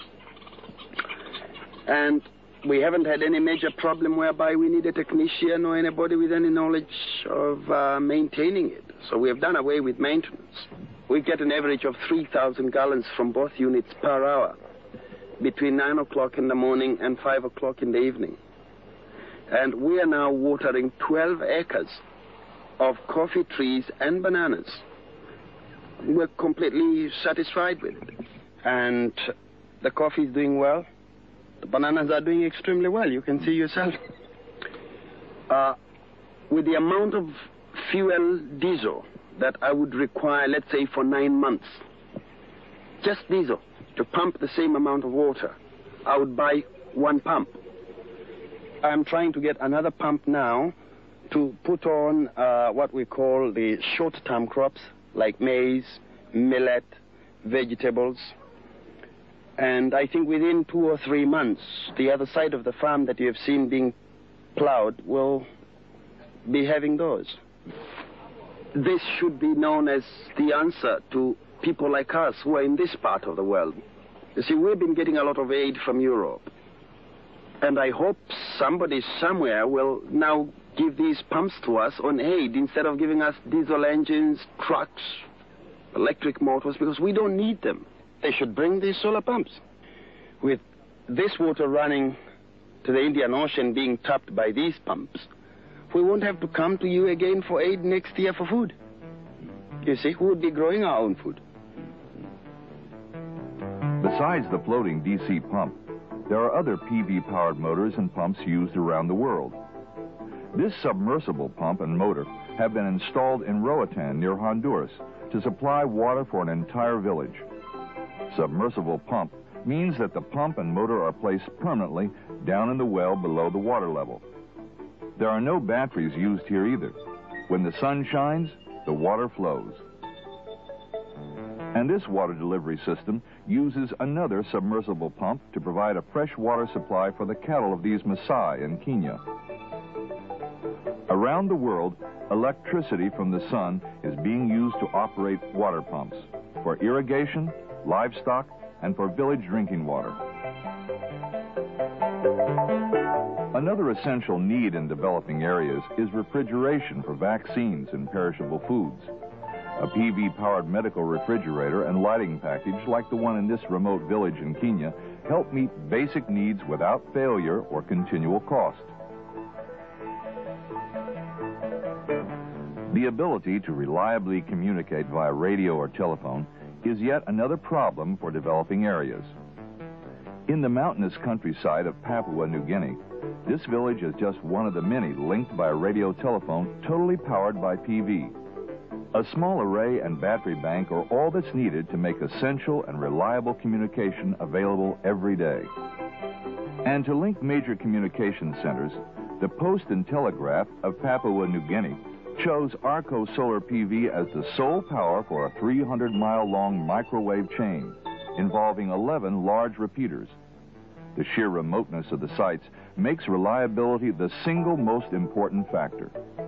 And we haven't had any major problem whereby we need a technician or anybody with any knowledge of uh, maintaining it. So we have done away with maintenance. We get an average of three thousand gallons from both units per hour between nine o'clock in the morning and five o'clock in the evening. And we are now watering twelve acres of coffee trees and bananas. We're completely satisfied with it. And the coffee is doing well. The bananas are doing extremely well. You can see yourself. Uh, with the amount of fuel diesel that I would require, let's say, for nine months, just diesel, to pump the same amount of water, I would buy one pump. I'm trying to get another pump now to put on uh, what we call the short-term crops, like maize, millet, vegetables. And I think within two or three months, the other side of the farm that you have seen being plowed will be having those. This should be known as the answer to people like us who are in this part of the world. You see, we've been getting a lot of aid from Europe. And I hope somebody somewhere will now give these pumps to us on aid instead of giving us diesel engines, trucks, electric motors, because we don't need them. They should bring these solar pumps. With this water running to the Indian Ocean being tapped by these pumps, we won't have to come to you again for aid next year for food. You see, we would be growing our own food. Besides the floating D C pump, there are other P V-powered motors and pumps used around the world. This submersible pump and motor have been installed in Roatan near Honduras to supply water for an entire village. Submersible pump means that the pump and motor are placed permanently down in the well below the water level. There are no batteries used here either. When the sun shines, the water flows. And this water delivery system uses another submersible pump to provide a fresh water supply for the cattle of these Maasai in Kenya. Around the world, electricity from the sun is being used to operate water pumps for irrigation, livestock, and for village drinking water. Another essential need in developing areas is refrigeration for vaccines and perishable foods. A P V-powered medical refrigerator and lighting package like the one in this remote village in Kenya help meet basic needs without failure or continual cost. The ability to reliably communicate via radio or telephone is yet another problem for developing areas. In the mountainous countryside of Papua New Guinea, this village is just one of the many linked by a radio telephone totally powered by P V. A small array and battery bank are all that's needed to make essential and reliable communication available every day. And to link major communication centers, the Post and Telegraph of Papua New Guinea chose Arco Solar P V as the sole power for a three hundred mile long microwave chain involving eleven large repeaters. The sheer remoteness of the sites makes reliability the single most important factor.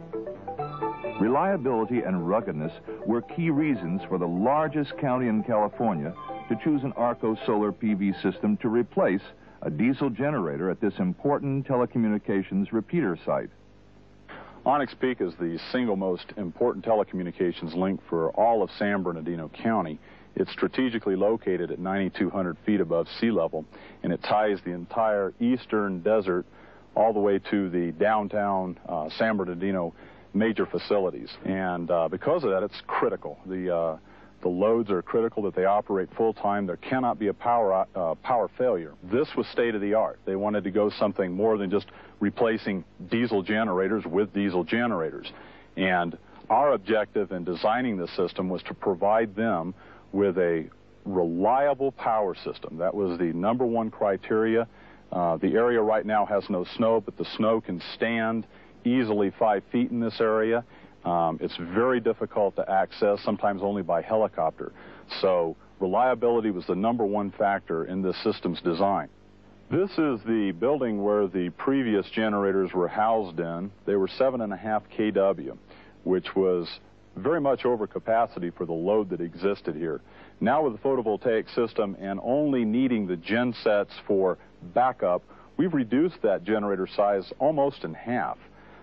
Reliability and ruggedness were key reasons for the largest county in California to choose an Arco Solar P V system to replace a diesel generator at this important telecommunications repeater site. Onyx Peak is the single most important telecommunications link for all of San Bernardino County. It's strategically located at nine thousand two hundred feet above sea level, and it ties the entire eastern desert all the way to the downtown uh, San Bernardino major facilities. And uh, because of that, it's critical. The, uh, the loads are critical that they operate full-time. There cannot be a power, uh, power failure. This was state-of-the-art. They wanted to go something more than just replacing diesel generators with diesel generators. And our objective in designing this system was to provide them with a reliable power system. That was the number one criteria. Uh, the area right now has no snow, but the snow can stand easily five feet in this area. Um, it's very difficult to access, sometimes only by helicopter. So reliability was the number one factor in this system's design. This is the building where the previous generators were housed in. They were seven and a half K W, which was very much over capacity for the load that existed here. Now with the photovoltaic system and only needing the gen sets for backup, we've reduced that generator size almost in half.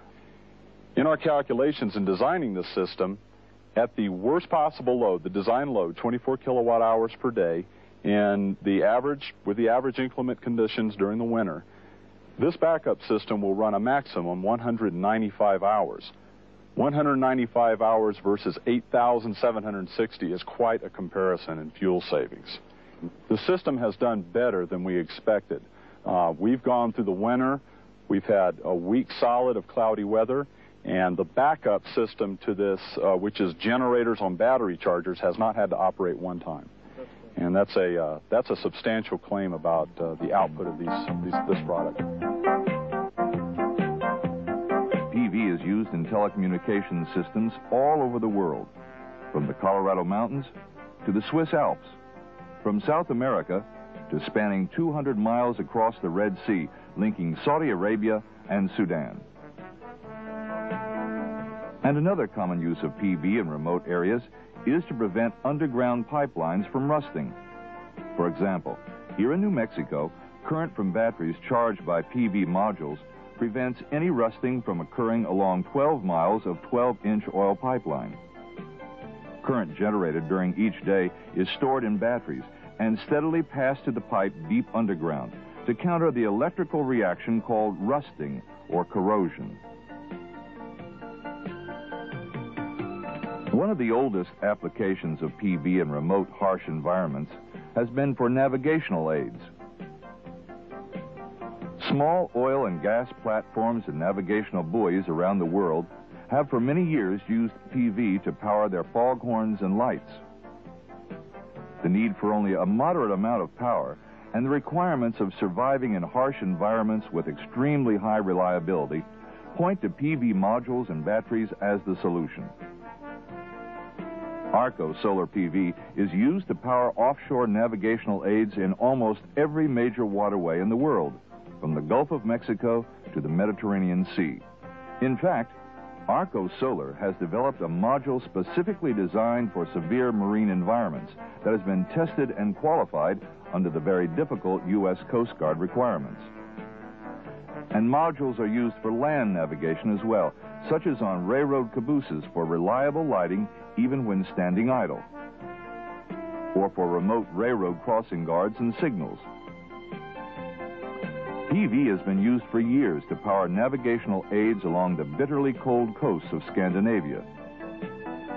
In our calculations in designing this system, at the worst possible load, the design load, twenty-four kilowatt hours per day, and the average, with the average inclement conditions during the winter, this backup system will run a maximum one hundred ninety-five hours. one hundred ninety-five hours versus eight thousand seven hundred sixty is quite a comparison in fuel savings. The system has done better than we expected. Uh, we've gone through the winter. We've had a week solid of cloudy weather, and the backup system to this, uh, which is generators on battery chargers, has not had to operate one time. And that's a, uh, that's a substantial claim about uh, the output of these, these, this product. P V is used in telecommunications systems all over the world, from the Colorado Mountains to the Swiss Alps, from South America to spanning two hundred miles across the Red Sea, linking Saudi Arabia and Sudan. And another common use of P V in remote areas is to prevent underground pipelines from rusting. For example, here in New Mexico, current from batteries charged by P V modules prevents any rusting from occurring along twelve miles of twelve inch oil pipeline. Current generated during each day is stored in batteries and steadily passed to the pipe deep underground to counter the electrical reaction called rusting or corrosion. One of the oldest applications of P V in remote, harsh environments has been for navigational aids. Small oil and gas platforms and navigational buoys around the world have for many years used P V to power their foghorns and lights. The need for only a moderate amount of power and the requirements of surviving in harsh environments with extremely high reliability point to P V modules and batteries as the solution. Arco Solar P V is used to power offshore navigational aids in almost every major waterway in the world, from the Gulf of Mexico to the Mediterranean Sea. In fact, Arco Solar has developed a module specifically designed for severe marine environments that has been tested and qualified under the very difficult U S Coast Guard requirements. And modules are used for land navigation as well, such as on railroad cabooses for reliable lighting even when standing idle, or for remote railroad crossing guards and signals. P V has been used for years to power navigational aids along the bitterly cold coasts of Scandinavia,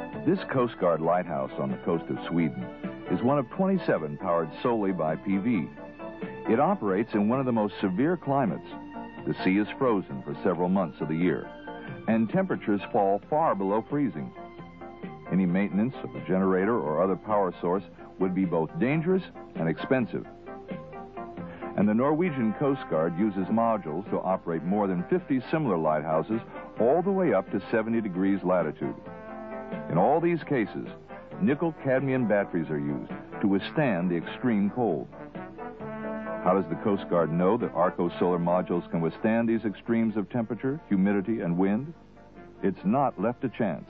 This Coast Guard lighthouse on the coast of Sweden is one of twenty-seven powered solely by P V. It operates in one of the most severe climates. The sea is frozen for several months of the year, and temperatures fall far below freezing. Any maintenance of a generator or other power source would be both dangerous and expensive. And the Norwegian Coast Guard uses modules to operate more than fifty similar lighthouses all the way up to seventy degrees latitude. In all these cases, nickel-cadmium batteries are used to withstand the extreme cold. How does the Coast Guard know that Arco solar modules can withstand these extremes of temperature, humidity, and wind? It's not left to chance.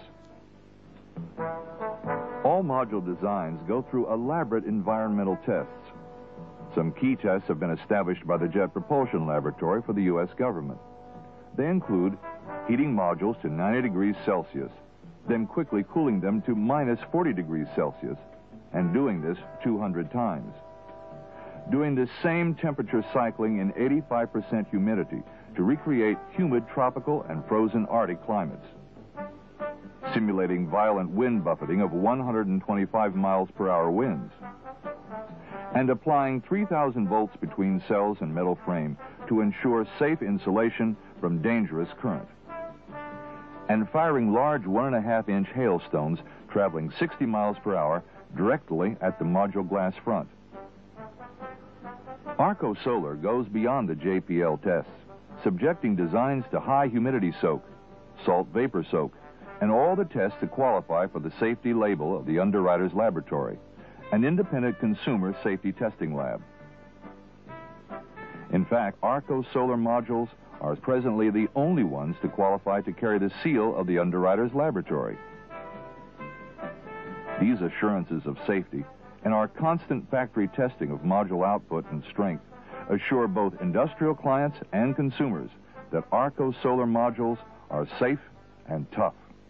All module designs go through elaborate environmental tests. Some key tests have been established by the Jet Propulsion Laboratory for the U S government. They include heating modules to ninety degrees Celsius, then quickly cooling them to minus forty degrees Celsius, and doing this two hundred times. Doing this same temperature cycling in eighty-five percent humidity to recreate humid tropical and frozen Arctic climates. Simulating violent wind buffeting of one hundred twenty-five miles per hour winds. And applying three thousand volts between cells and metal frame to ensure safe insulation from dangerous current. And firing large one and a half inch hailstones traveling sixty miles per hour directly at the module glass front. Arco Solar goes beyond the J P L tests, subjecting designs to high humidity soak, salt vapor soak, and all the tests to qualify for the safety label of the Underwriters Laboratory, an independent consumer safety testing lab. In fact, Arco solar modules are presently the only ones to qualify to carry the seal of the Underwriters Laboratory. These assurances of safety and our constant factory testing of module output and strength assure both industrial clients and consumers that Arco solar modules are safe and tough.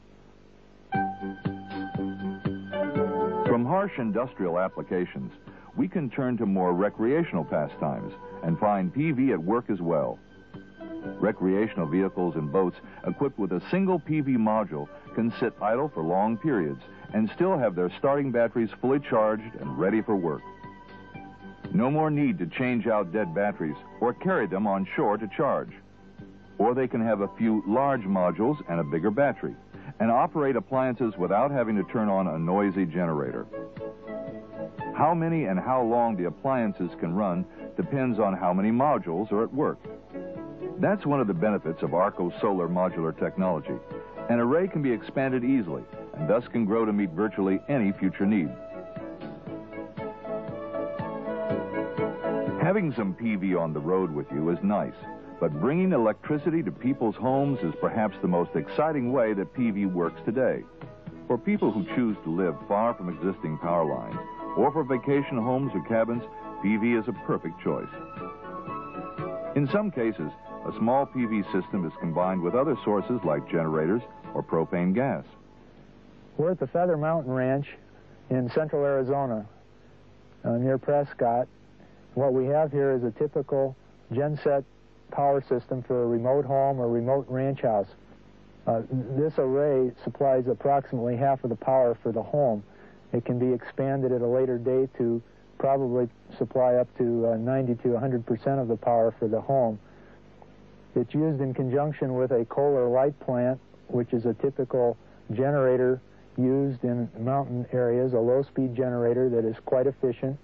From harsh industrial applications, we can turn to more recreational pastimes and find P V at work as well. Recreational vehicles and boats equipped with a single P V module can sit idle for long periods and still have their starting batteries fully charged and ready for work. No more need to change out dead batteries or carry them on shore to charge. Or they can have a few large modules and a bigger battery and operate appliances without having to turn on a noisy generator. How many and how long the appliances can run depends on how many modules are at work. That's one of the benefits of Arco Solar modular technology. An array can be expanded easily and thus can grow to meet virtually any future need. Having some P V on the road with you is nice, but bringing electricity to people's homes is perhaps the most exciting way that P V works today. For people who choose to live far from existing power lines, or for vacation homes or cabins, P V is a perfect choice. In some cases, a small P V system is combined with other sources like generators or propane gas. We're at the Feather Mountain Ranch in central Arizona, uh, near Prescott. What we have here is a typical genset power system for a remote home or remote ranch house. Uh, this array supplies approximately half of the power for the home. It can be expanded at a later date to probably supply up to uh, ninety to one hundred percent of the power for the home. It's used in conjunction with a Kohler light plant, which is a typical generator used in mountain areas, a low-speed generator that is quite efficient.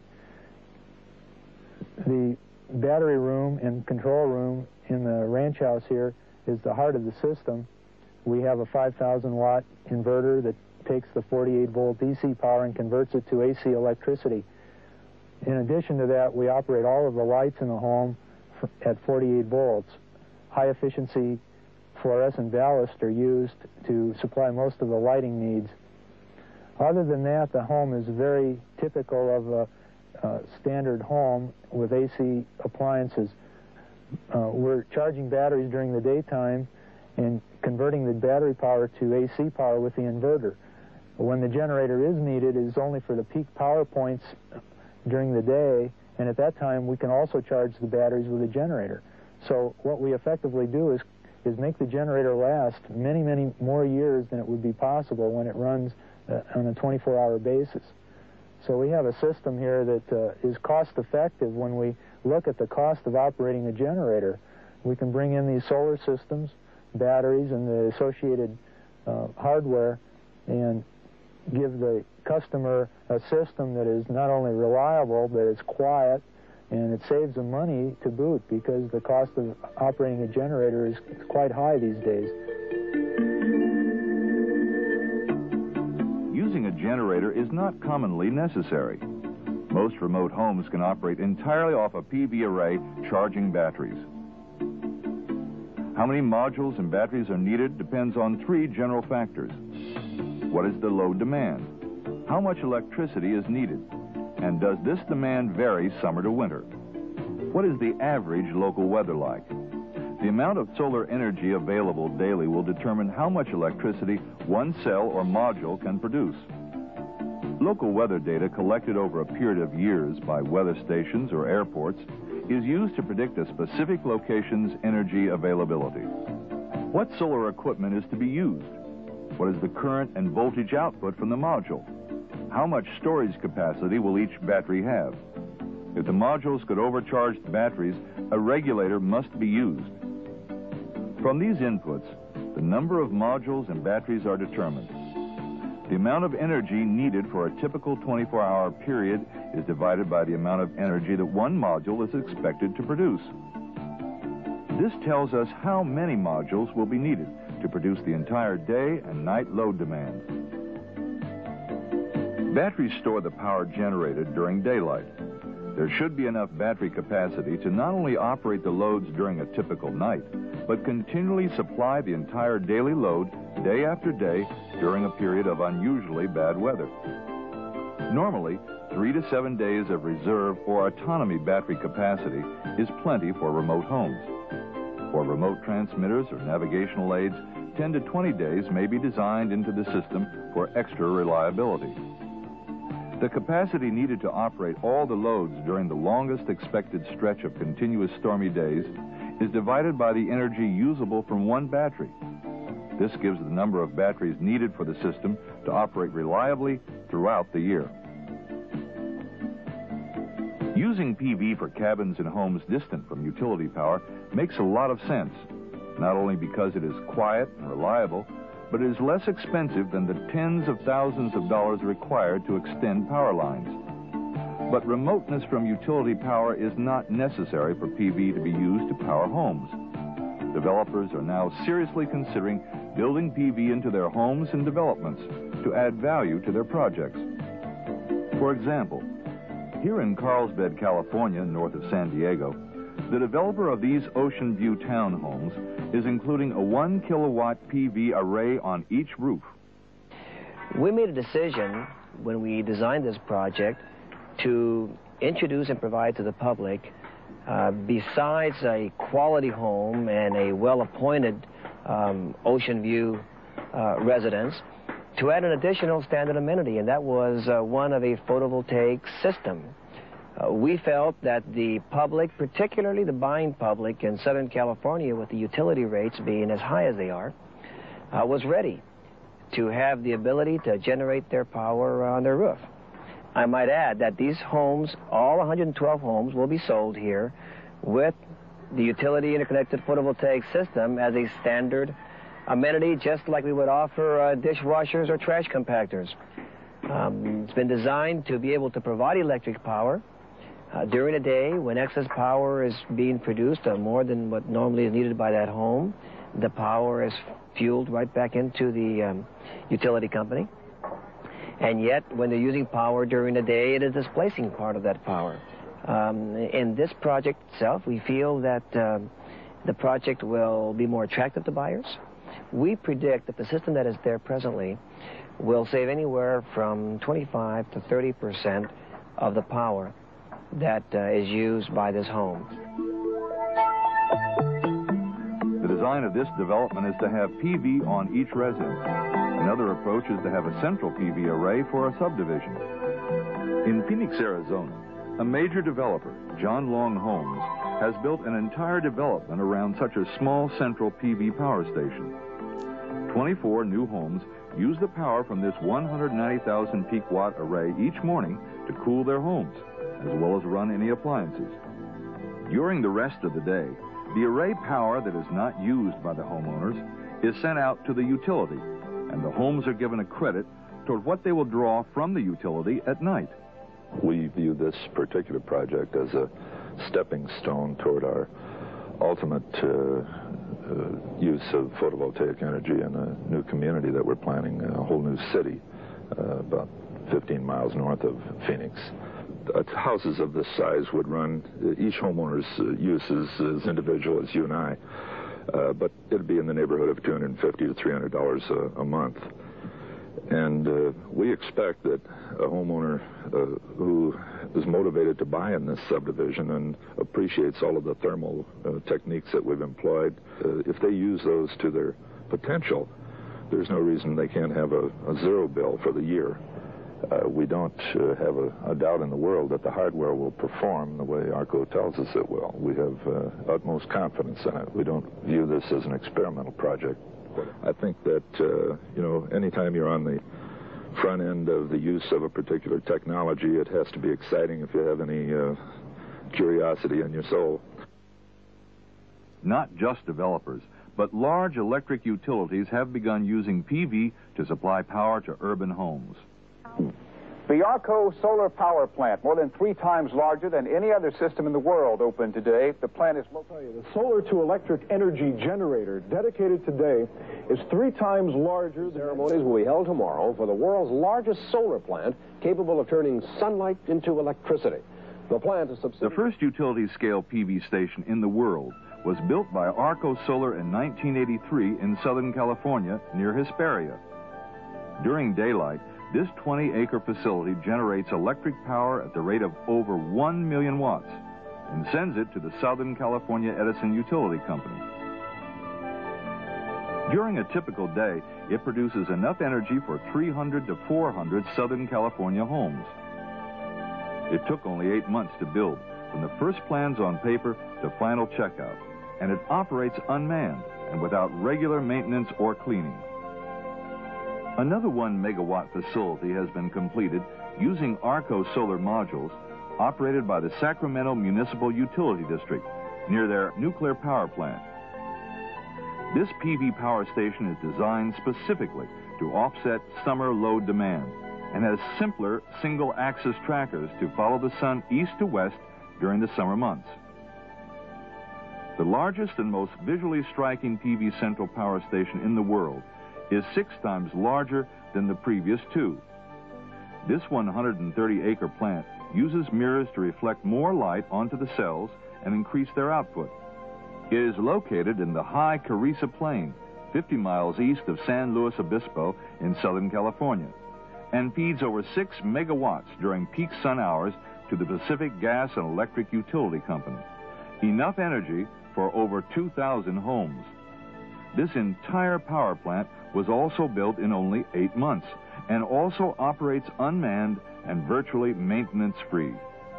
The battery room and control room in the ranch house here is the heart of the system. We have a five thousand watt inverter that takes the forty-eight volt D C power and converts it to A C electricity. In addition to that, we operate all of the lights in the home at forty-eight volts. High efficiency fluorescent ballast are used to supply most of the lighting needs. Other than that, the home is very typical of a uh, standard home with A C appliances. Uh, we're charging batteries during the daytime and converting the battery power to A C power with the inverter. When the generator is needed, it is only for the peak power points during the day, and at that time we can also charge the batteries with a generator. So what we effectively do is is make the generator last many, many more years than it would be possible when it runs uh, on a twenty-four hour basis. So we have a system here that uh, is cost-effective when we look at the cost of operating a generator. We can bring in these solar systems, batteries, and the associated uh, hardware, and give the customer a system that is not only reliable, but it's quiet, and it saves them money to boot, because the cost of operating a generator is quite high these days. Using a generator is not commonly necessary. Most remote homes can operate entirely off a P V array charging batteries. How many modules and batteries are needed depends on three general factors. What is the load demand? How much electricity is needed? And does this demand vary summer to winter? What is the average local weather like? The amount of solar energy available daily will determine how much electricity one cell or module can produce. Local weather data collected over a period of years by weather stations or airports is used to predict a specific location's energy availability. What solar equipment is to be used? What is the current and voltage output from the module? How much storage capacity will each battery have? If the modules could overcharge the batteries, a regulator must be used. From these inputs, the number of modules and batteries are determined. The amount of energy needed for a typical twenty-four hour period is divided by the amount of energy that one module is expected to produce. This tells us how many modules will be needed to produce the entire day and night load demand. Batteries store the power generated during daylight. There should be enough battery capacity to not only operate the loads during a typical night, but continually supply the entire daily load day after day during a period of unusually bad weather. Normally, three to seven days of reserve or autonomy battery capacity is plenty for remote homes. For remote transmitters or navigational aids, ten to twenty days may be designed into the system for extra reliability. The capacity needed to operate all the loads during the longest expected stretch of continuous stormy days is divided by the energy usable from one battery. This gives the number of batteries needed for the system to operate reliably throughout the year. Using P V for cabins and homes distant from utility power makes a lot of sense, not only because it is quiet and reliable, but it is less expensive than the tens of thousands of dollars required to extend power lines. But remoteness from utility power is not necessary for P V to be used to power homes. Developers are now seriously considering building P V into their homes and developments to add value to their projects. For example, here in Carlsbad, California, north of San Diego, the developer of these Ocean View townhomes is including a one kilowatt P V array on each roof. We made a decision when we designed this project to introduce and provide to the public, uh, besides a quality home and a well-appointed um, Ocean View uh, residence, to add an additional standard amenity, and that was uh, one of a photovoltaic system. Uh, we felt that the public, particularly the buying public in Southern California, with the utility rates being as high as they are, uh, was ready to have the ability to generate their power on their roof. I might add that these homes, all one hundred twelve homes, will be sold here with the utility interconnected photovoltaic system as a standard amenity, just like we would offer uh, dishwashers or trash compactors. Um, it's been designed to be able to provide electric power uh, during the day when excess power is being produced, uh, more than what normally is needed by that home. The power is fueled right back into the um, utility company. And yet, when they're using power during the day, it is displacing part of that power. Um, in this project itself, we feel that uh, the project will be more attractive to buyers. We predict that the system that is there presently will save anywhere from twenty-five to thirty percent of the power that uh, is used by this home. The design of this development is to have P V on each residence. Another approach is to have a central P V array for a subdivision. In Phoenix, Arizona, a major developer, John Long Homes, has built an entire development around such a small central P V power station. twenty-four new homes use the power from this one hundred ninety thousand peak watt array each morning to cool their homes, as well as run any appliances. During the rest of the day, the array power that is not used by the homeowners is sent out to the utility, and the homes are given a credit toward what they will draw from the utility at night. We view this particular project as a stepping stone toward our ultimate uh, uh, use of photovoltaic energy in a new community that we're planning, a whole new city, uh, about fifteen miles north of Phoenix. Uh, houses of this size would run, uh, each homeowner's uh, use is as individual as you and I, uh, but it'd be in the neighborhood of two hundred fifty to three hundred dollars a, a month. And uh, we expect that a homeowner uh, who is motivated to buy in this subdivision and appreciates all of the thermal uh, techniques that we've employed, uh, if they use those to their potential, there's no reason they can't have a, a zero bill for the year. Uh, we don't uh, have a, a doubt in the world that the hardware will perform the way Arco tells us it will. We have uh, utmost confidence in it. We don't view this as an experimental project. I think that, uh, you know, anytime you're on the front end of the use of a particular technology, it has to be exciting if you have any uh, curiosity in your soul. Not just developers, but large electric utilities have begun using P V to supply power to urban homes. The Arco solar power plant, more than three times larger than any other system in the world, opened today. The plant is located. The solar-to-electric energy generator dedicated today is three times larger. Ceremonies will be held tomorrow for the world's largest solar plant capable of turning sunlight into electricity. The plant is subsidiary. The first utility-scale P V station in the world was built by Arco Solar in nineteen eighty-three in Southern California near Hesperia. During daylight, this twenty acre facility generates electric power at the rate of over one million watts and sends it to the Southern California Edison Utility Company. During a typical day, it produces enough energy for three hundred to four hundred Southern California homes. It took only eight months to build, from the first plans on paper to final checkout, and it operates unmanned and without regular maintenance or cleaning. Another one megawatt facility has been completed using Arco solar modules operated by the Sacramento Municipal Utility District near their nuclear power plant. This P V power station is designed specifically to offset summer load demand and has simpler single-axis trackers to follow the sun east to west during the summer months. The largest and most visually striking P V central power station in the world is six times larger than the previous two. This one hundred thirty acre plant uses mirrors to reflect more light onto the cells and increase their output. It is located in the high Carrizo Plain, fifty miles east of San Luis Obispo in Southern California, and feeds over six megawatts during peak sun hours to the Pacific Gas and Electric Utility Company, enough energy for over two thousand homes. This entire power plant was also built in only eight months and also operates unmanned and virtually maintenance-free.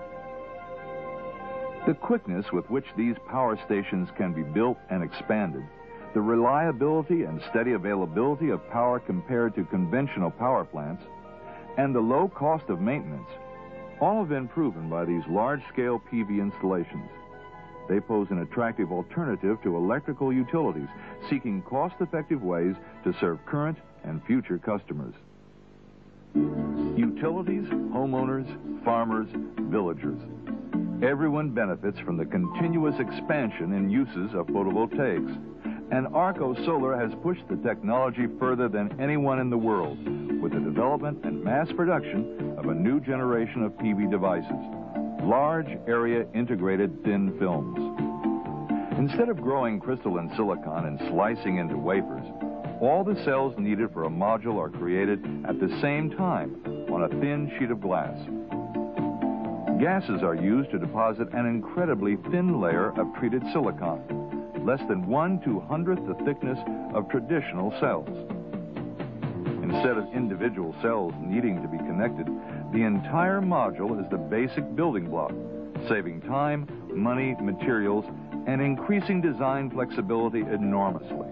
The quickness with which these power stations can be built and expanded, the reliability and steady availability of power compared to conventional power plants, and the low cost of maintenance, all have been proven by these large-scale P V installations. They pose an attractive alternative to electrical utilities seeking cost-effective ways to serve current and future customers. Utilities, homeowners, farmers, villagers. Everyone benefits from the continuous expansion in uses of photovoltaics. And Arco Solar has pushed the technology further than anyone in the world with the development and mass production of a new generation of P V devices. Large area integrated thin films. Instead of growing crystalline silicon and slicing into wafers, all the cells needed for a module are created at the same time on a thin sheet of glass. Gases are used to deposit an incredibly thin layer of treated silicon, less than one two-hundredth the thickness of traditional cells. Instead of individual cells needing to be connected, the entire module is the basic building block, saving time, money, materials, and increasing design flexibility enormously.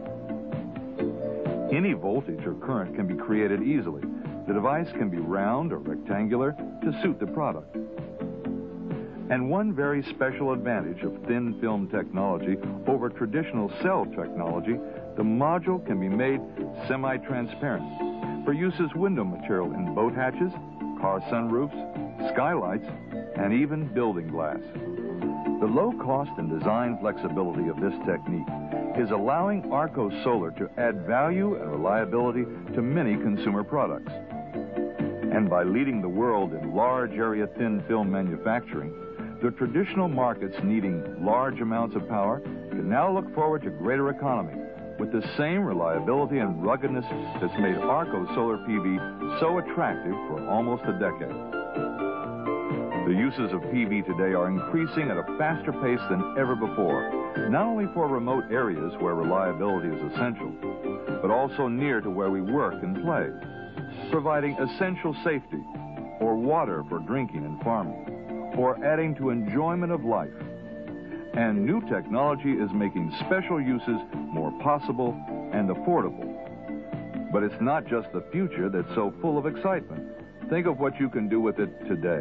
Any voltage or current can be created easily. The device can be round or rectangular to suit the product. And one very special advantage of thin film technology over traditional cell technology, the module can be made semi-transparent for use as window material in boat hatches, car sunroofs, skylights, and even building glass. The low cost and design flexibility of this technique is allowing Arco Solar to add value and reliability to many consumer products. And by leading the world in large area thin film manufacturing, the traditional markets needing large amounts of power can now look forward to greater economy with the same reliability and ruggedness that's made Arco Solar P V so attractive for almost a decade. The uses of P V today are increasing at a faster pace than ever before, not only for remote areas where reliability is essential, but also near to where we work and play, providing essential safety, or water for drinking and farming, or adding to enjoyment of life. And new technology is making special uses more possible and affordable. But it's not just the future that's so full of excitement. Think of what you can do with it today.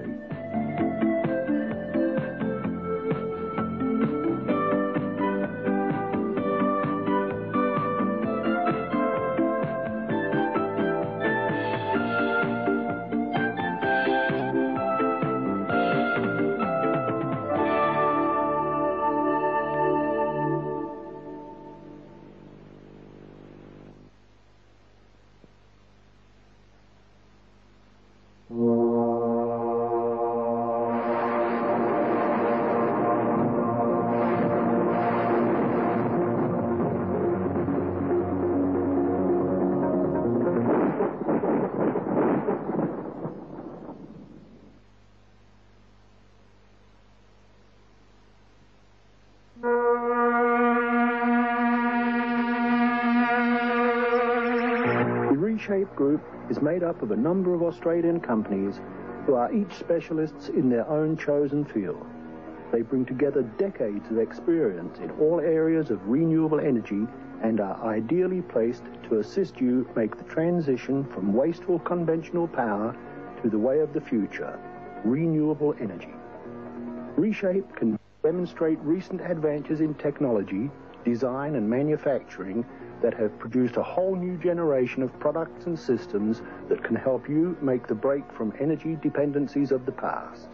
Reshape Group is made up of a number of Australian companies who are each specialists in their own chosen field. They bring together decades of experience in all areas of renewable energy and are ideally placed to assist you make the transition from wasteful conventional power to the way of the future, renewable energy. Reshape can demonstrate recent advances in technology, design and manufacturing that have produced a whole new generation of products and systems that can help you make the break from energy dependencies of the past.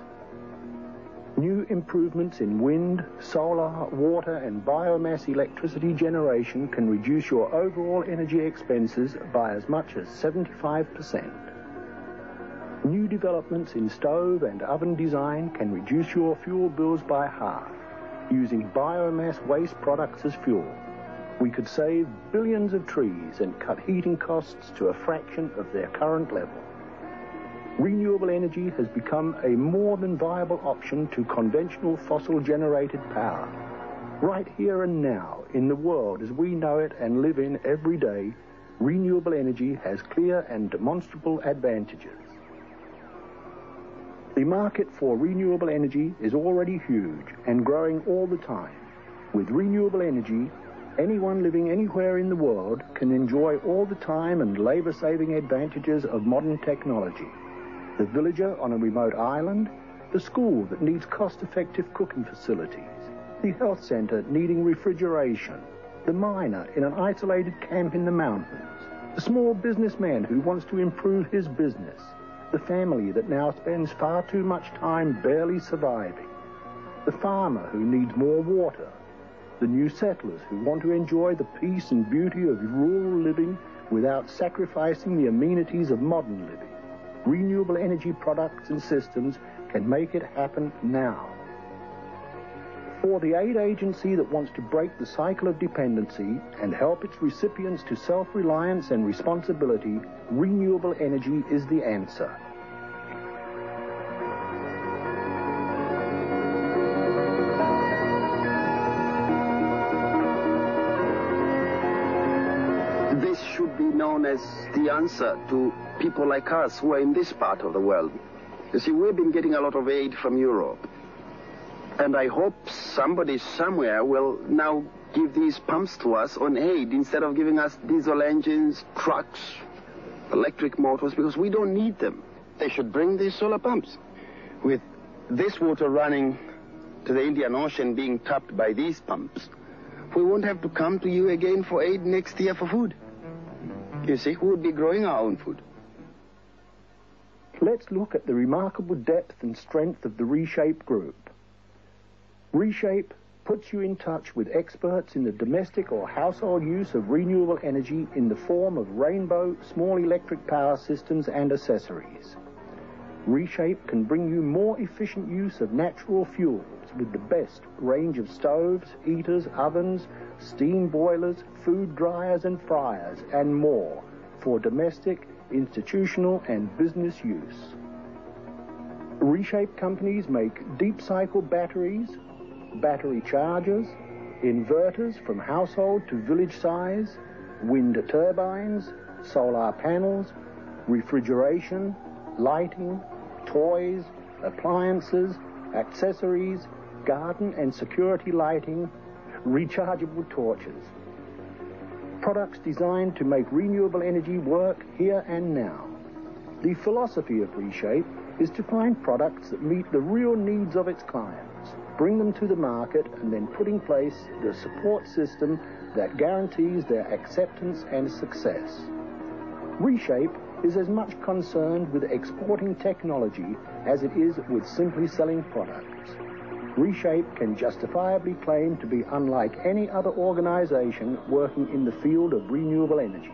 New improvements in wind, solar, water and biomass electricity generation can reduce your overall energy expenses by as much as seventy-five percent. New developments in stove and oven design can reduce your fuel bills by half, using biomass waste products as fuel. We could save billions of trees and cut heating costs to a fraction of their current level. Renewable energy has become a more than viable option to conventional fossil-generated power. Right here and now, in the world as we know it and live in every day, renewable energy has clear and demonstrable advantages. The market for renewable energy is already huge and growing all the time. With renewable energy, anyone living anywhere in the world can enjoy all the time and labor-saving advantages of modern technology. The villager on a remote island, the school that needs cost-effective cooking facilities, the health center needing refrigeration, the miner in an isolated camp in the mountains, the small businessman who wants to improve his business, the family that now spends far too much time barely surviving, the farmer who needs more water, the new settlers who want to enjoy the peace and beauty of rural living without sacrificing the amenities of modern living. Renewable energy products and systems can make it happen now. For the aid agency that wants to break the cycle of dependency and help its recipients to self-reliance and responsibility, renewable energy is the answer. This should be known as the answer to people like us who are in this part of the world. You see, we've been getting a lot of aid from Europe. And I hope somebody somewhere will now give these pumps to us on aid instead of giving us diesel engines, trucks, electric motors, because we don't need them. They should bring these solar pumps. With this water running to the Indian Ocean being tapped by these pumps, we won't have to come to you again for aid next year for food. You see, we would be growing our own food. Let's look at the remarkable depth and strength of the Reshape Group. Reshape puts you in touch with experts in the domestic or household use of renewable energy in the form of rainbow small electric power systems and accessories. Reshape can bring you more efficient use of natural fuels with the best range of stoves, heaters, ovens, steam boilers, food dryers and fryers, and more for domestic, institutional and business use. Reshape companies make deep cycle batteries, battery chargers, inverters from household to village size, wind turbines, solar panels, refrigeration, lighting, toys, appliances, accessories, garden and security lighting, rechargeable torches. Products designed to make renewable energy work here and now. The philosophy of Reshape is to find products that meet the real needs of its clients, bring them to the market, and then put in place the support system that guarantees their acceptance and success. Reshape is as much concerned with exporting technology as it is with simply selling products. Reshape can justifiably claim to be unlike any other organization working in the field of renewable energy.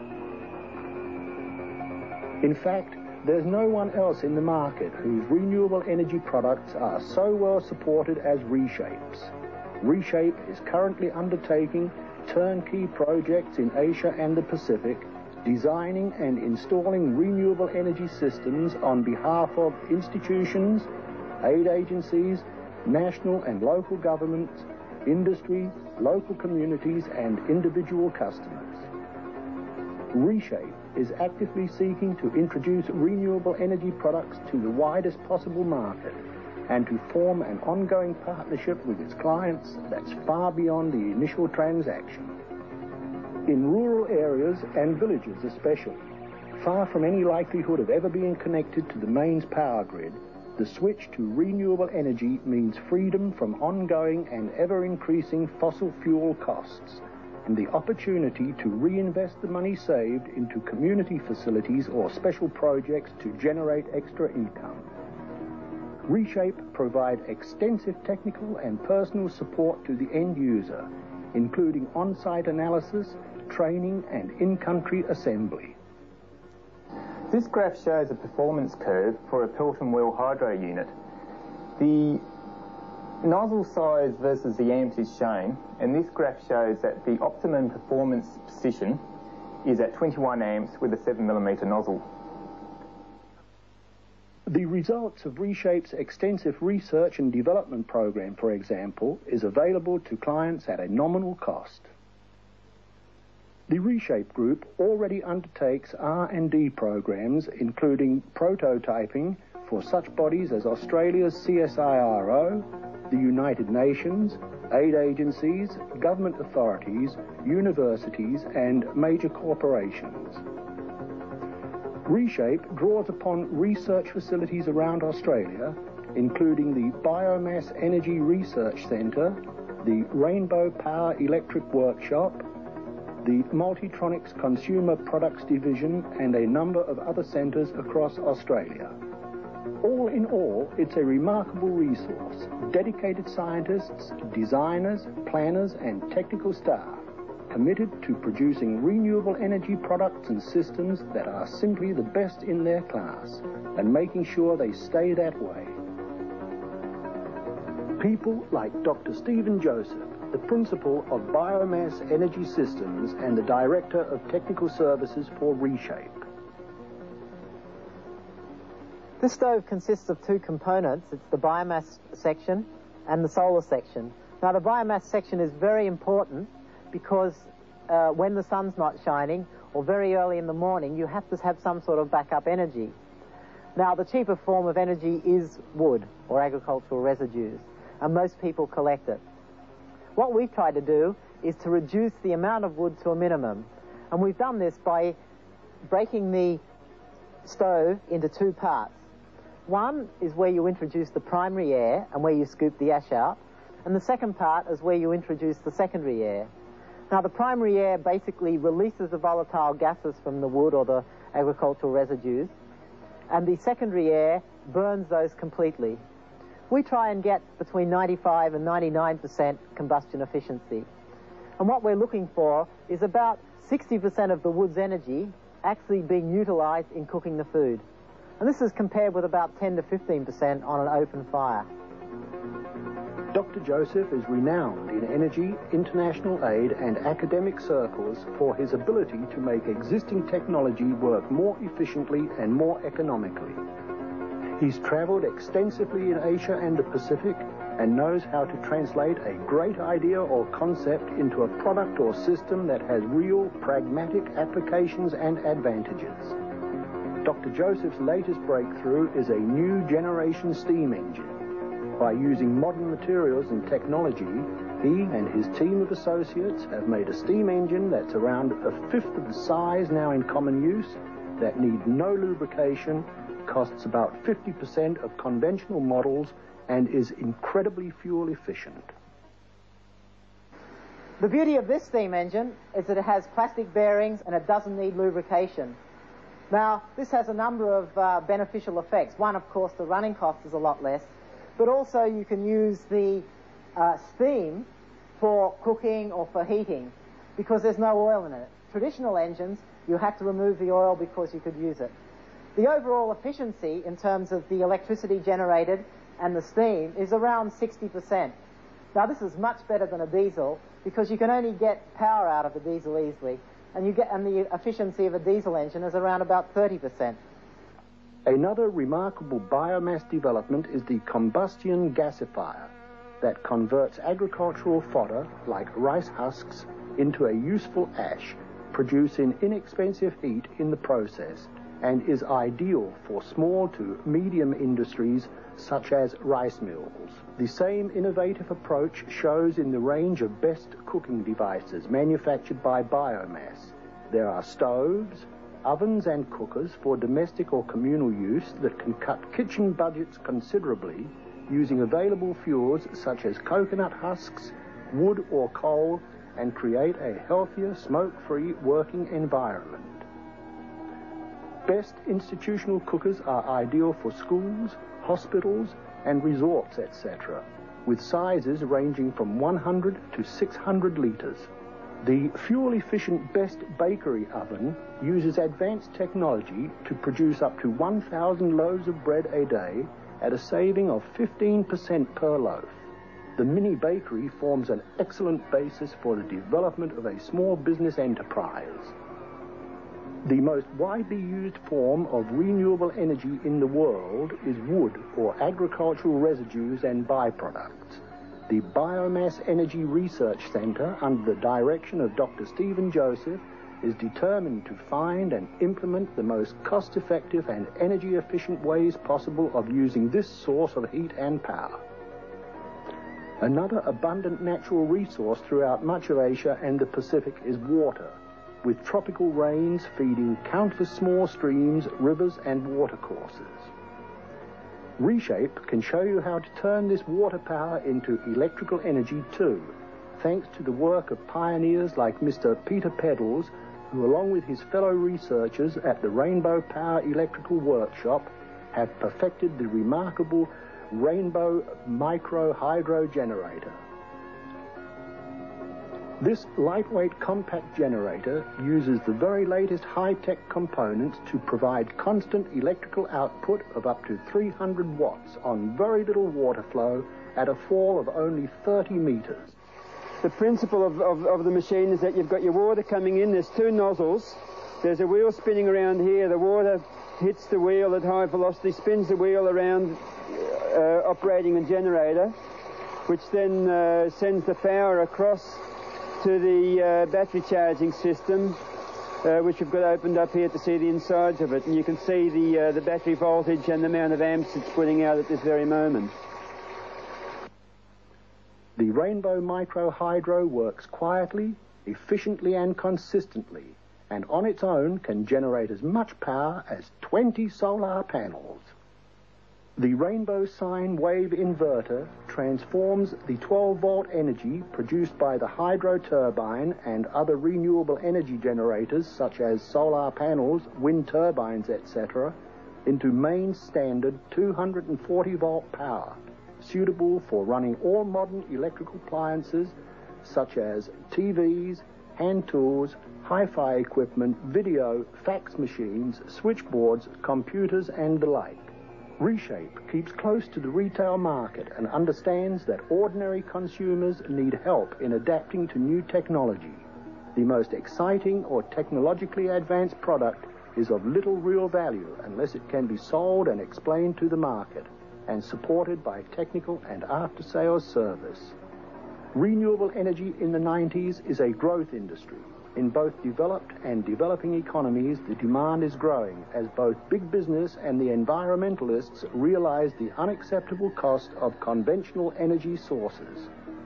In fact, there's no one else in the market whose renewable energy products are so well supported as Reshape's. Reshape is currently undertaking turnkey projects in Asia and the Pacific, designing and installing renewable energy systems on behalf of institutions, aid agencies, national and local governments, industry, local communities, and individual customers. Reshape is actively seeking to introduce renewable energy products to the widest possible market and to form an ongoing partnership with its clients that's far beyond the initial transaction. In rural areas and villages especially, far from any likelihood of ever being connected to the mains power grid, the switch to renewable energy means freedom from ongoing and ever-increasing fossil fuel costs and the opportunity to reinvest the money saved into community facilities or special projects to generate extra income. Reshape provide extensive technical and personal support to the end user, including on-site analysis, training, and in-country assembly. This graph shows a performance curve for a Pelton wheel hydro unit. The nozzle size versus the amps is shown, and this graph shows that the optimum performance position is at twenty-one amps with a seven millimeter nozzle. The results of Reshape's extensive research and development program, for example, is available to clients at a nominal cost. The Reshape Group already undertakes R and D programs, including prototyping for such bodies as Australia's C S I R O, the United Nations, aid agencies, government authorities, universities, and major corporations. Reshape draws upon research facilities around Australia, including the Biomass Energy Research Centre, the Rainbow Power Electric Workshop, the Multitronics Consumer Products Division, and a number of other centres across Australia. All in all, it's a remarkable resource. Dedicated scientists, designers, planners, and technical staff committed to producing renewable energy products and systems that are simply the best in their class and making sure they stay that way. People like Doctor Stephen Joseph, the principal of Biomass Energy Systems and the Director of Technical Services for Reshape. This stove consists of two components. It's the biomass section and the solar section. Now, the biomass section is very important because uh, when the sun's not shining or very early in the morning, you have to have some sort of backup energy. Now, the cheaper form of energy is wood or agricultural residues. and most people collect it. What we've tried to do is to reduce the amount of wood to a minimum, and we've done this by breaking the stove into two parts. One is where you introduce the primary air and where you scoop the ash out, and the second part is where you introduce the secondary air. Now, the primary air basically releases the volatile gases from the wood or the agricultural residues, and the secondary air burns those completely. We try and get between ninety-five and ninety-nine percent combustion efficiency. And what we're looking for is about sixty percent of the wood's energy actually being utilized in cooking the food. And this is compared with about ten to fifteen percent on an open fire. Doctor Joseph is renowned in energy, international aid and academic circles for his ability to make existing technology work more efficiently and more economically. He's traveled extensively in Asia and the Pacific and knows how to translate a great idea or concept into a product or system that has real pragmatic applications and advantages. Doctor Joseph's latest breakthrough is a new generation steam engine. By using modern materials and technology, he and his team of associates have made a steam engine that's around a fifth of the size now in common use, that needs no lubrication, costs about fifty percent of conventional models, and is incredibly fuel efficient. The beauty of this steam engine is that it has plastic bearings and it doesn't need lubrication. Now, this has a number of uh, beneficial effects. One, of course, the running cost is a lot less, but also you can use the uh, steam for cooking or for heating because there's no oil in it. Traditional engines, you have to remove the oil because you could use it. The overall efficiency in terms of the electricity generated and the steam is around sixty percent. Now, this is much better than a diesel because you can only get power out of a diesel easily, and you get and the efficiency of a diesel engine is around about thirty percent. Another remarkable biomass development is the combustion gasifier that converts agricultural fodder, like rice husks, into a useful ash, producing inexpensive heat in the process, and is ideal for small to medium industries such as rice mills. The same innovative approach shows in the range of best cooking devices manufactured by biomass. There are stoves, ovens and cookers for domestic or communal use that can cut kitchen budgets considerably using available fuels such as coconut husks, wood or coal, and create a healthier, smoke-free working environment. Best institutional cookers are ideal for schools, hospitals, and resorts, et cetera, with sizes ranging from one hundred to six hundred litres. The fuel-efficient Best Bakery Oven uses advanced technology to produce up to one thousand loaves of bread a day at a saving of fifteen percent per loaf. The mini bakery forms an excellent basis for the development of a small business enterprise. The most widely used form of renewable energy in the world is wood or agricultural residues and byproducts. The Biomass Energy Research Centre, under the direction of Doctor Stephen Joseph, is determined to find and implement the most cost-effective and energy-efficient ways possible of using this source of heat and power. Another abundant natural resource throughout much of Asia and the Pacific is water, with tropical rains feeding countless small streams, rivers, and watercourses. Reshape can show you how to turn this water power into electrical energy too, thanks to the work of pioneers like Mister Peter Pedals, who along with his fellow researchers at the Rainbow Power Electrical Workshop have perfected the remarkable Rainbow Micro Hydro Generator. This lightweight compact generator uses the very latest high-tech components to provide constant electrical output of up to three hundred watts on very little water flow at a fall of only thirty meters. The principle of, of, of the machine is that you've got your water coming in, there's two nozzles, there's a wheel spinning around here, the water hits the wheel at high velocity, spins the wheel around uh, operating the generator, which then uh, sends the power across to the uh, battery charging system, uh, which we've got opened up here to see the insides of it, and you can see the, uh, the battery voltage and the amount of amps it's putting out at this very moment. The Rainbow Micro Hydro works quietly, efficiently and consistently, and on its own can generate as much power as twenty solar panels. The Rainbow Sine Wave Inverter transforms the twelve volt energy produced by the hydro turbine and other renewable energy generators such as solar panels, wind turbines, et cetera into main standard two hundred forty volt power, suitable for running all modern electrical appliances such as T Vs, hand tools, hi-fi equipment, video, fax machines, switchboards, computers and the like. Reshape keeps close to the retail market and understands that ordinary consumers need help in adapting to new technology. The most exciting or technologically advanced product is of little real value unless it can be sold and explained to the market and supported by technical and after-sales service. Renewable energy in the nineties is a growth industry. In both developed and developing economies, the demand is growing as both big business and the environmentalists realize the unacceptable cost of conventional energy sources.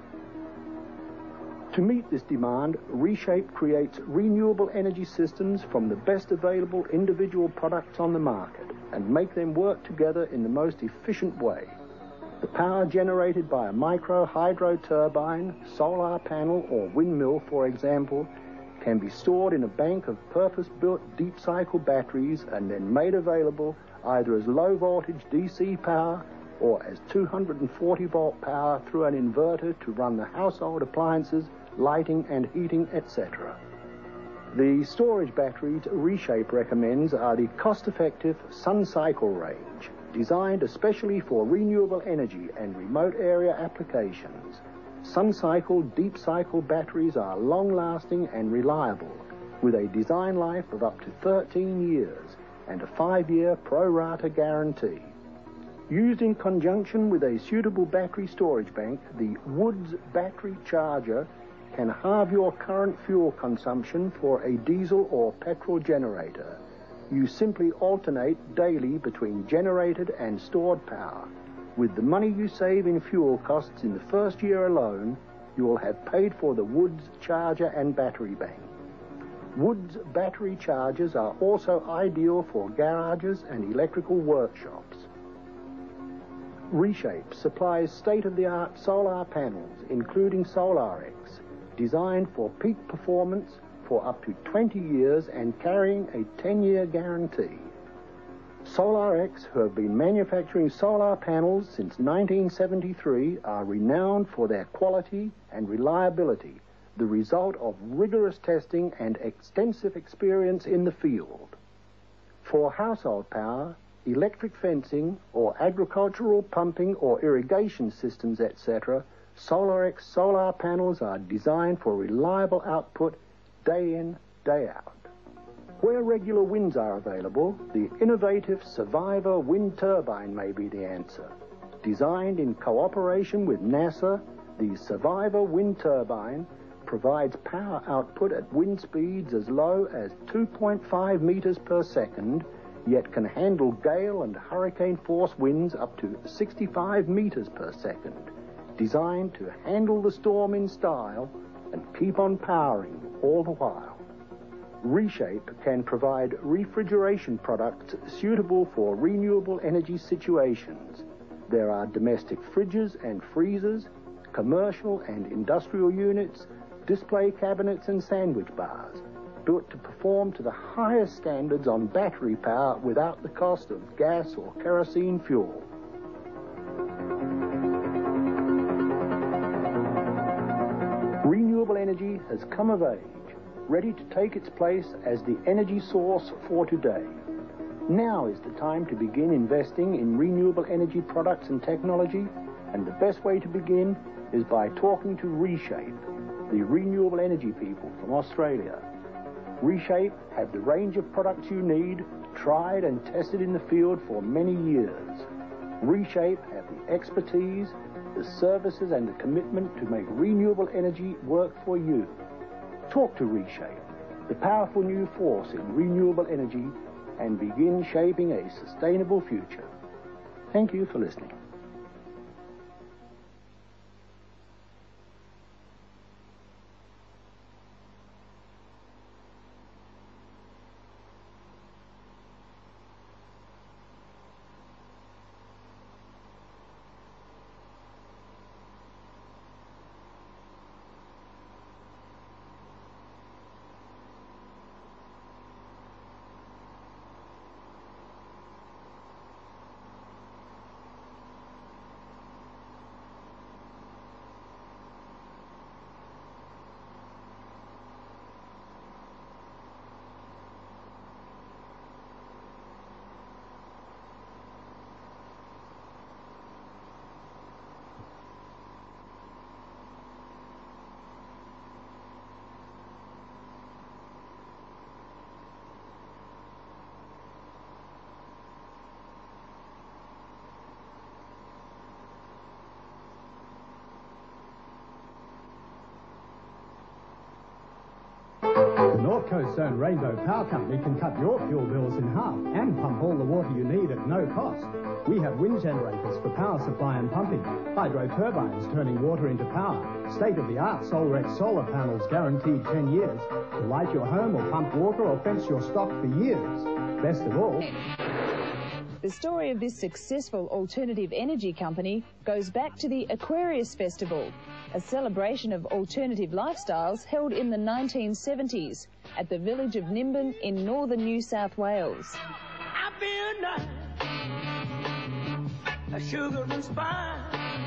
To meet this demand, Reshape creates renewable energy systems from the best available individual products on the market and make them work together in the most efficient way. The power generated by a micro hydro turbine, solar panel or windmill, for example, can be stored in a bank of purpose-built deep cycle batteries and then made available either as low voltage D C power or as two hundred forty volt power through an inverter to run the household appliances, lighting and heating, et cetera. The storage batteries Reshape recommends are the cost-effective Sun Cycle range, designed especially for renewable energy and remote area applications. Sun Cycle deep cycle batteries are long-lasting and reliable, with a design life of up to thirteen years and a five-year pro-rata guarantee. Used in conjunction with a suitable battery storage bank, the Woods battery charger can halve your current fuel consumption for a diesel or petrol generator. You simply alternate daily between generated and stored power. With the money you save in fuel costs in the first year alone, you will have paid for the Woods charger and battery bank. Woods battery chargers are also ideal for garages and electrical workshops. Reshape supplies state-of-the-art solar panels, including Solarex, designed for peak performance for up to twenty years and carrying a ten-year guarantee. Solarex, who have been manufacturing solar panels since nineteen seventy-three, are renowned for their quality and reliability, the result of rigorous testing and extensive experience in the field. For household power, electric fencing, or agricultural pumping or irrigation systems, et cetera, Solarex solar panels are designed for reliable output day in, day out. Where regular winds are available, the innovative Survivor wind turbine may be the answer. Designed in cooperation with NASA, the Survivor wind turbine provides power output at wind speeds as low as two point five meters per second, yet can handle gale and hurricane force winds up to sixty-five meters per second. Designed to handle the storm in style and keep on powering all the while. Reshape can provide refrigeration products suitable for renewable energy situations. There are domestic fridges and freezers, commercial and industrial units, display cabinets and sandwich bars, built to perform to the highest standards on battery power without the cost of gas or kerosene fuel. Renewable energy has come of age, ready to take its place as the energy source for today. Now is the time to begin investing in renewable energy products and technology, and the best way to begin is by talking to Reshape, the renewable energy people from Australia. Reshape have the range of products you need, tried and tested in the field for many years. Reshape have the expertise, the services and the commitment to make renewable energy work for you. Talk to Reshape, the powerful new force in renewable energy, and begin shaping a sustainable future. Thank you for listening. Coast's own Rainbow Power Company can cut your fuel bills in half and pump all the water you need at no cost. We have wind generators for power supply and pumping, hydro turbines turning water into power, state-of-the-art Solarex solar panels guaranteed ten years to light your home or pump water or fence your stock for years. Best of all, the story of this successful alternative energy company goes back to the Aquarius Festival, a celebration of alternative lifestyles held in the nineteen seventies at the village of Nimbin in northern New South Wales. I feel nice, a sugar and spice.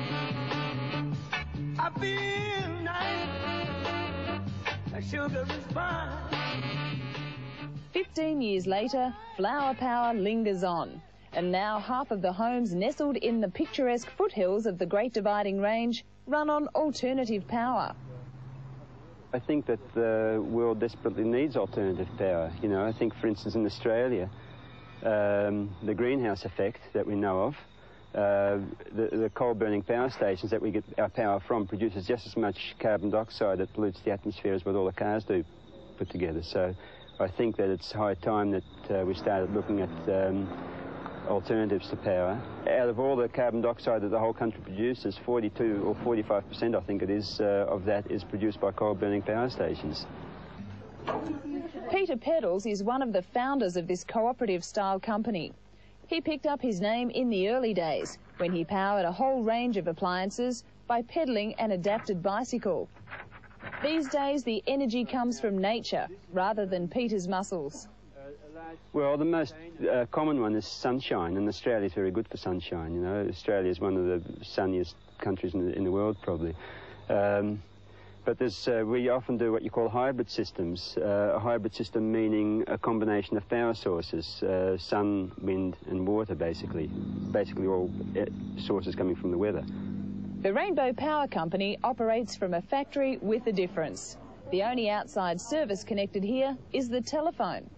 I feel nice, a sugar and spice. Fifteen years later, flower power lingers on. And now half of the homes nestled in the picturesque foothills of the Great Dividing Range run on alternative power. I think that the world desperately needs alternative power. You know, I think, for instance, in Australia, um, the greenhouse effect that we know of, uh, the, the coal-burning power stations that we get our power from produces just as much carbon dioxide that pollutes the atmosphere as what all the cars do put together. So I think that it's high time that uh, we started looking at um, alternatives to power. Out of all the carbon dioxide that the whole country produces, forty-two or forty-five percent, I think it is, uh, of that is produced by coal-burning power stations. Peter Pedals is one of the founders of this cooperative-style company. He picked up his name in the early days when he powered a whole range of appliances by pedalling an adapted bicycle. These days, the energy comes from nature rather than Peter's muscles. Well, the most uh, common one is sunshine, and Australia is very good for sunshine. You know, Australia is one of the sunniest countries in the, in the world, probably. Um, but there's, uh, we often do what you call hybrid systems. Uh, a hybrid system meaning a combination of power sources, uh, sun, wind, and water, basically. Basically, all uh, sources coming from the weather. The Rainbow Power Company operates from a factory with a difference. The only outside service connected here is the telephone.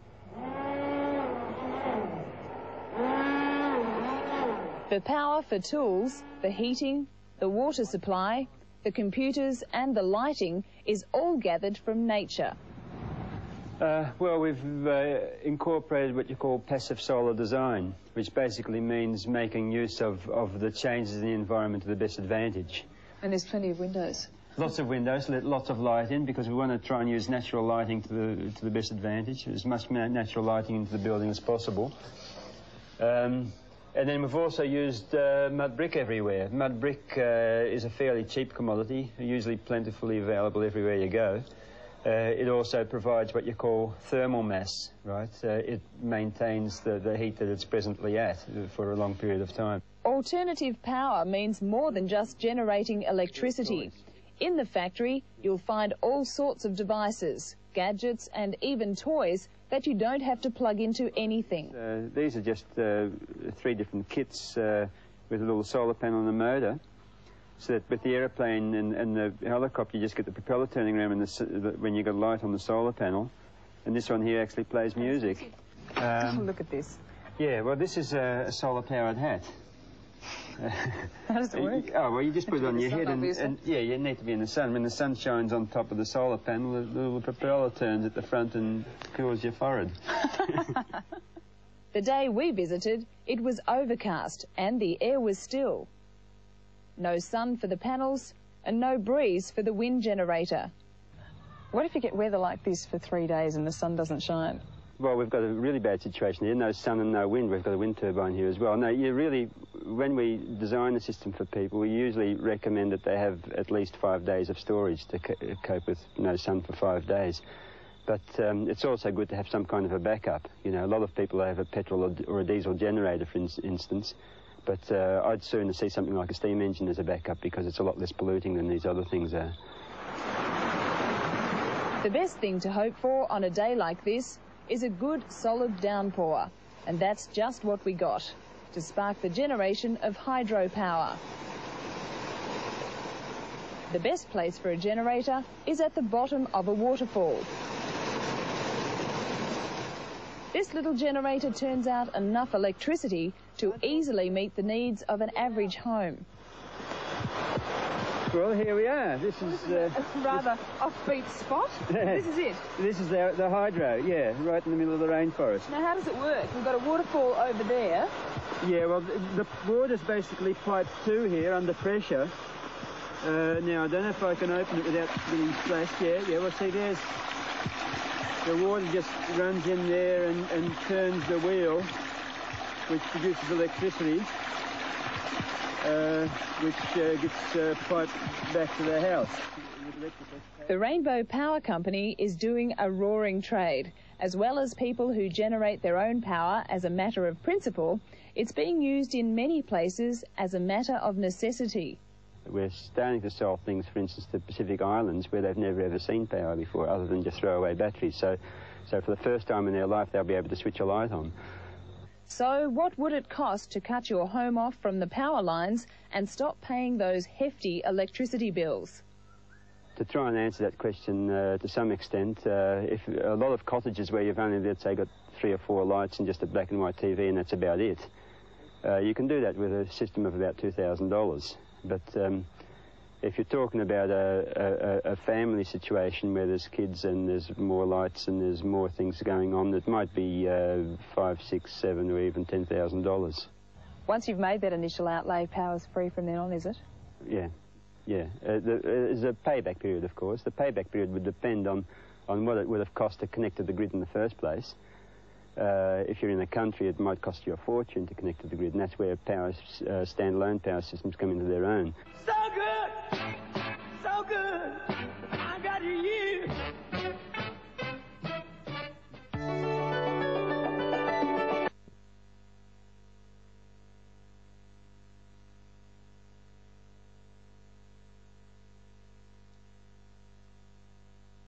The power for tools, the heating, the water supply, the computers and the lighting is all gathered from nature. Uh, well, we've uh, incorporated what you call passive solar design, which basically means making use of, of the changes in the environment to the best advantage. And there's plenty of windows. Lots of windows, let lots of light in, because we want to try and use natural lighting to the, to the best advantage, as much natural lighting into the building as possible. Um, and then we've also used uh, mud brick everywhere. Mud brick uh, is a fairly cheap commodity, usually plentifully available everywhere you go. Uh, it also provides what you call thermal mass, right? Uh, it maintains the, the heat that it's presently at for a long period of time. Alternative power means more than just generating electricity. In the factory, you'll find all sorts of devices, gadgets and even toys that you don't have to plug into anything. Uh, these are just uh, three different kits uh, with a little solar panel and a motor. So that with the aeroplane and, and the helicopter, you just get the propeller turning around when, the, the, when you got light on the solar panel. And this one here actually plays music. Um, Look at this. Yeah, well, this is a, a solar-powered hat. How does it work? Oh, well, you just put it on your head and, and, and, yeah, you need to be in the sun. When the sun shines on top of the solar panel, the, the little propeller turns at the front and cools your forehead. The day we visited, it was overcast and the air was still. No sun for the panels and no breeze for the wind generator. What if you get weather like this for three days and the sun doesn't shine? Well, we've got a really bad situation here. No sun and no wind. We've got a wind turbine here as well. No, you really, when we design the system for people, we usually recommend that they have at least five days of storage to co cope with no sun for five days. But um, it's also good to have some kind of a backup. You know, a lot of people have a petrol or, or a diesel generator, for in instance. But uh, I'd sooner see something like a steam engine as a backup because it's a lot less polluting than these other things are. The best thing to hope for on a day like this is a good solid downpour, and that's just what we got to spark the generation of hydropower. The best place for a generator is at the bottom of a waterfall. This little generator turns out enough electricity to easily meet the needs of an average home. Well, here we are. This is... Uh, a rather offbeat spot. This is it. This is the, the hydro, yeah, right in the middle of the rainforest. Now, how does it work? We've got a waterfall over there. Yeah, well, the, the water's basically piped to here under pressure. Uh, now, I don't know if I can open it without getting splashed. Yeah, yeah, well, see, there's... The water just runs in there and, and turns the wheel, which produces electricity. Uh, which uh, gets uh, piped back to the house. The Rainbow Power Company is doing a roaring trade. As well as people who generate their own power as a matter of principle, it's being used in many places as a matter of necessity. We're starting to sell things, for instance, to Pacific Islands where they've never ever seen power before other than just throwaway batteries. So, so for the first time in their life, they'll be able to switch a light on. So what would it cost to cut your home off from the power lines and stop paying those hefty electricity bills? To try and answer that question uh, to some extent, uh, if a lot of cottages where you've only, let's say, got three or four lights and just a black and white T V and that's about it, uh, you can do that with a system of about two thousand dollars. But um, if you're talking about a, a, a family situation where there's kids and there's more lights and there's more things going on, it might be uh, five, six, seven, or even ten thousand dollars. Once you've made that initial outlay, power's free from then on, is it? Yeah, yeah. Uh, the, uh, there's a payback period, of course. The payback period would depend on on what it would have cost to connect to the grid in the first place. Uh, if you're in the country, it might cost you a fortune to connect to the grid, and that's where power, uh, standalone power systems come into their own. So good!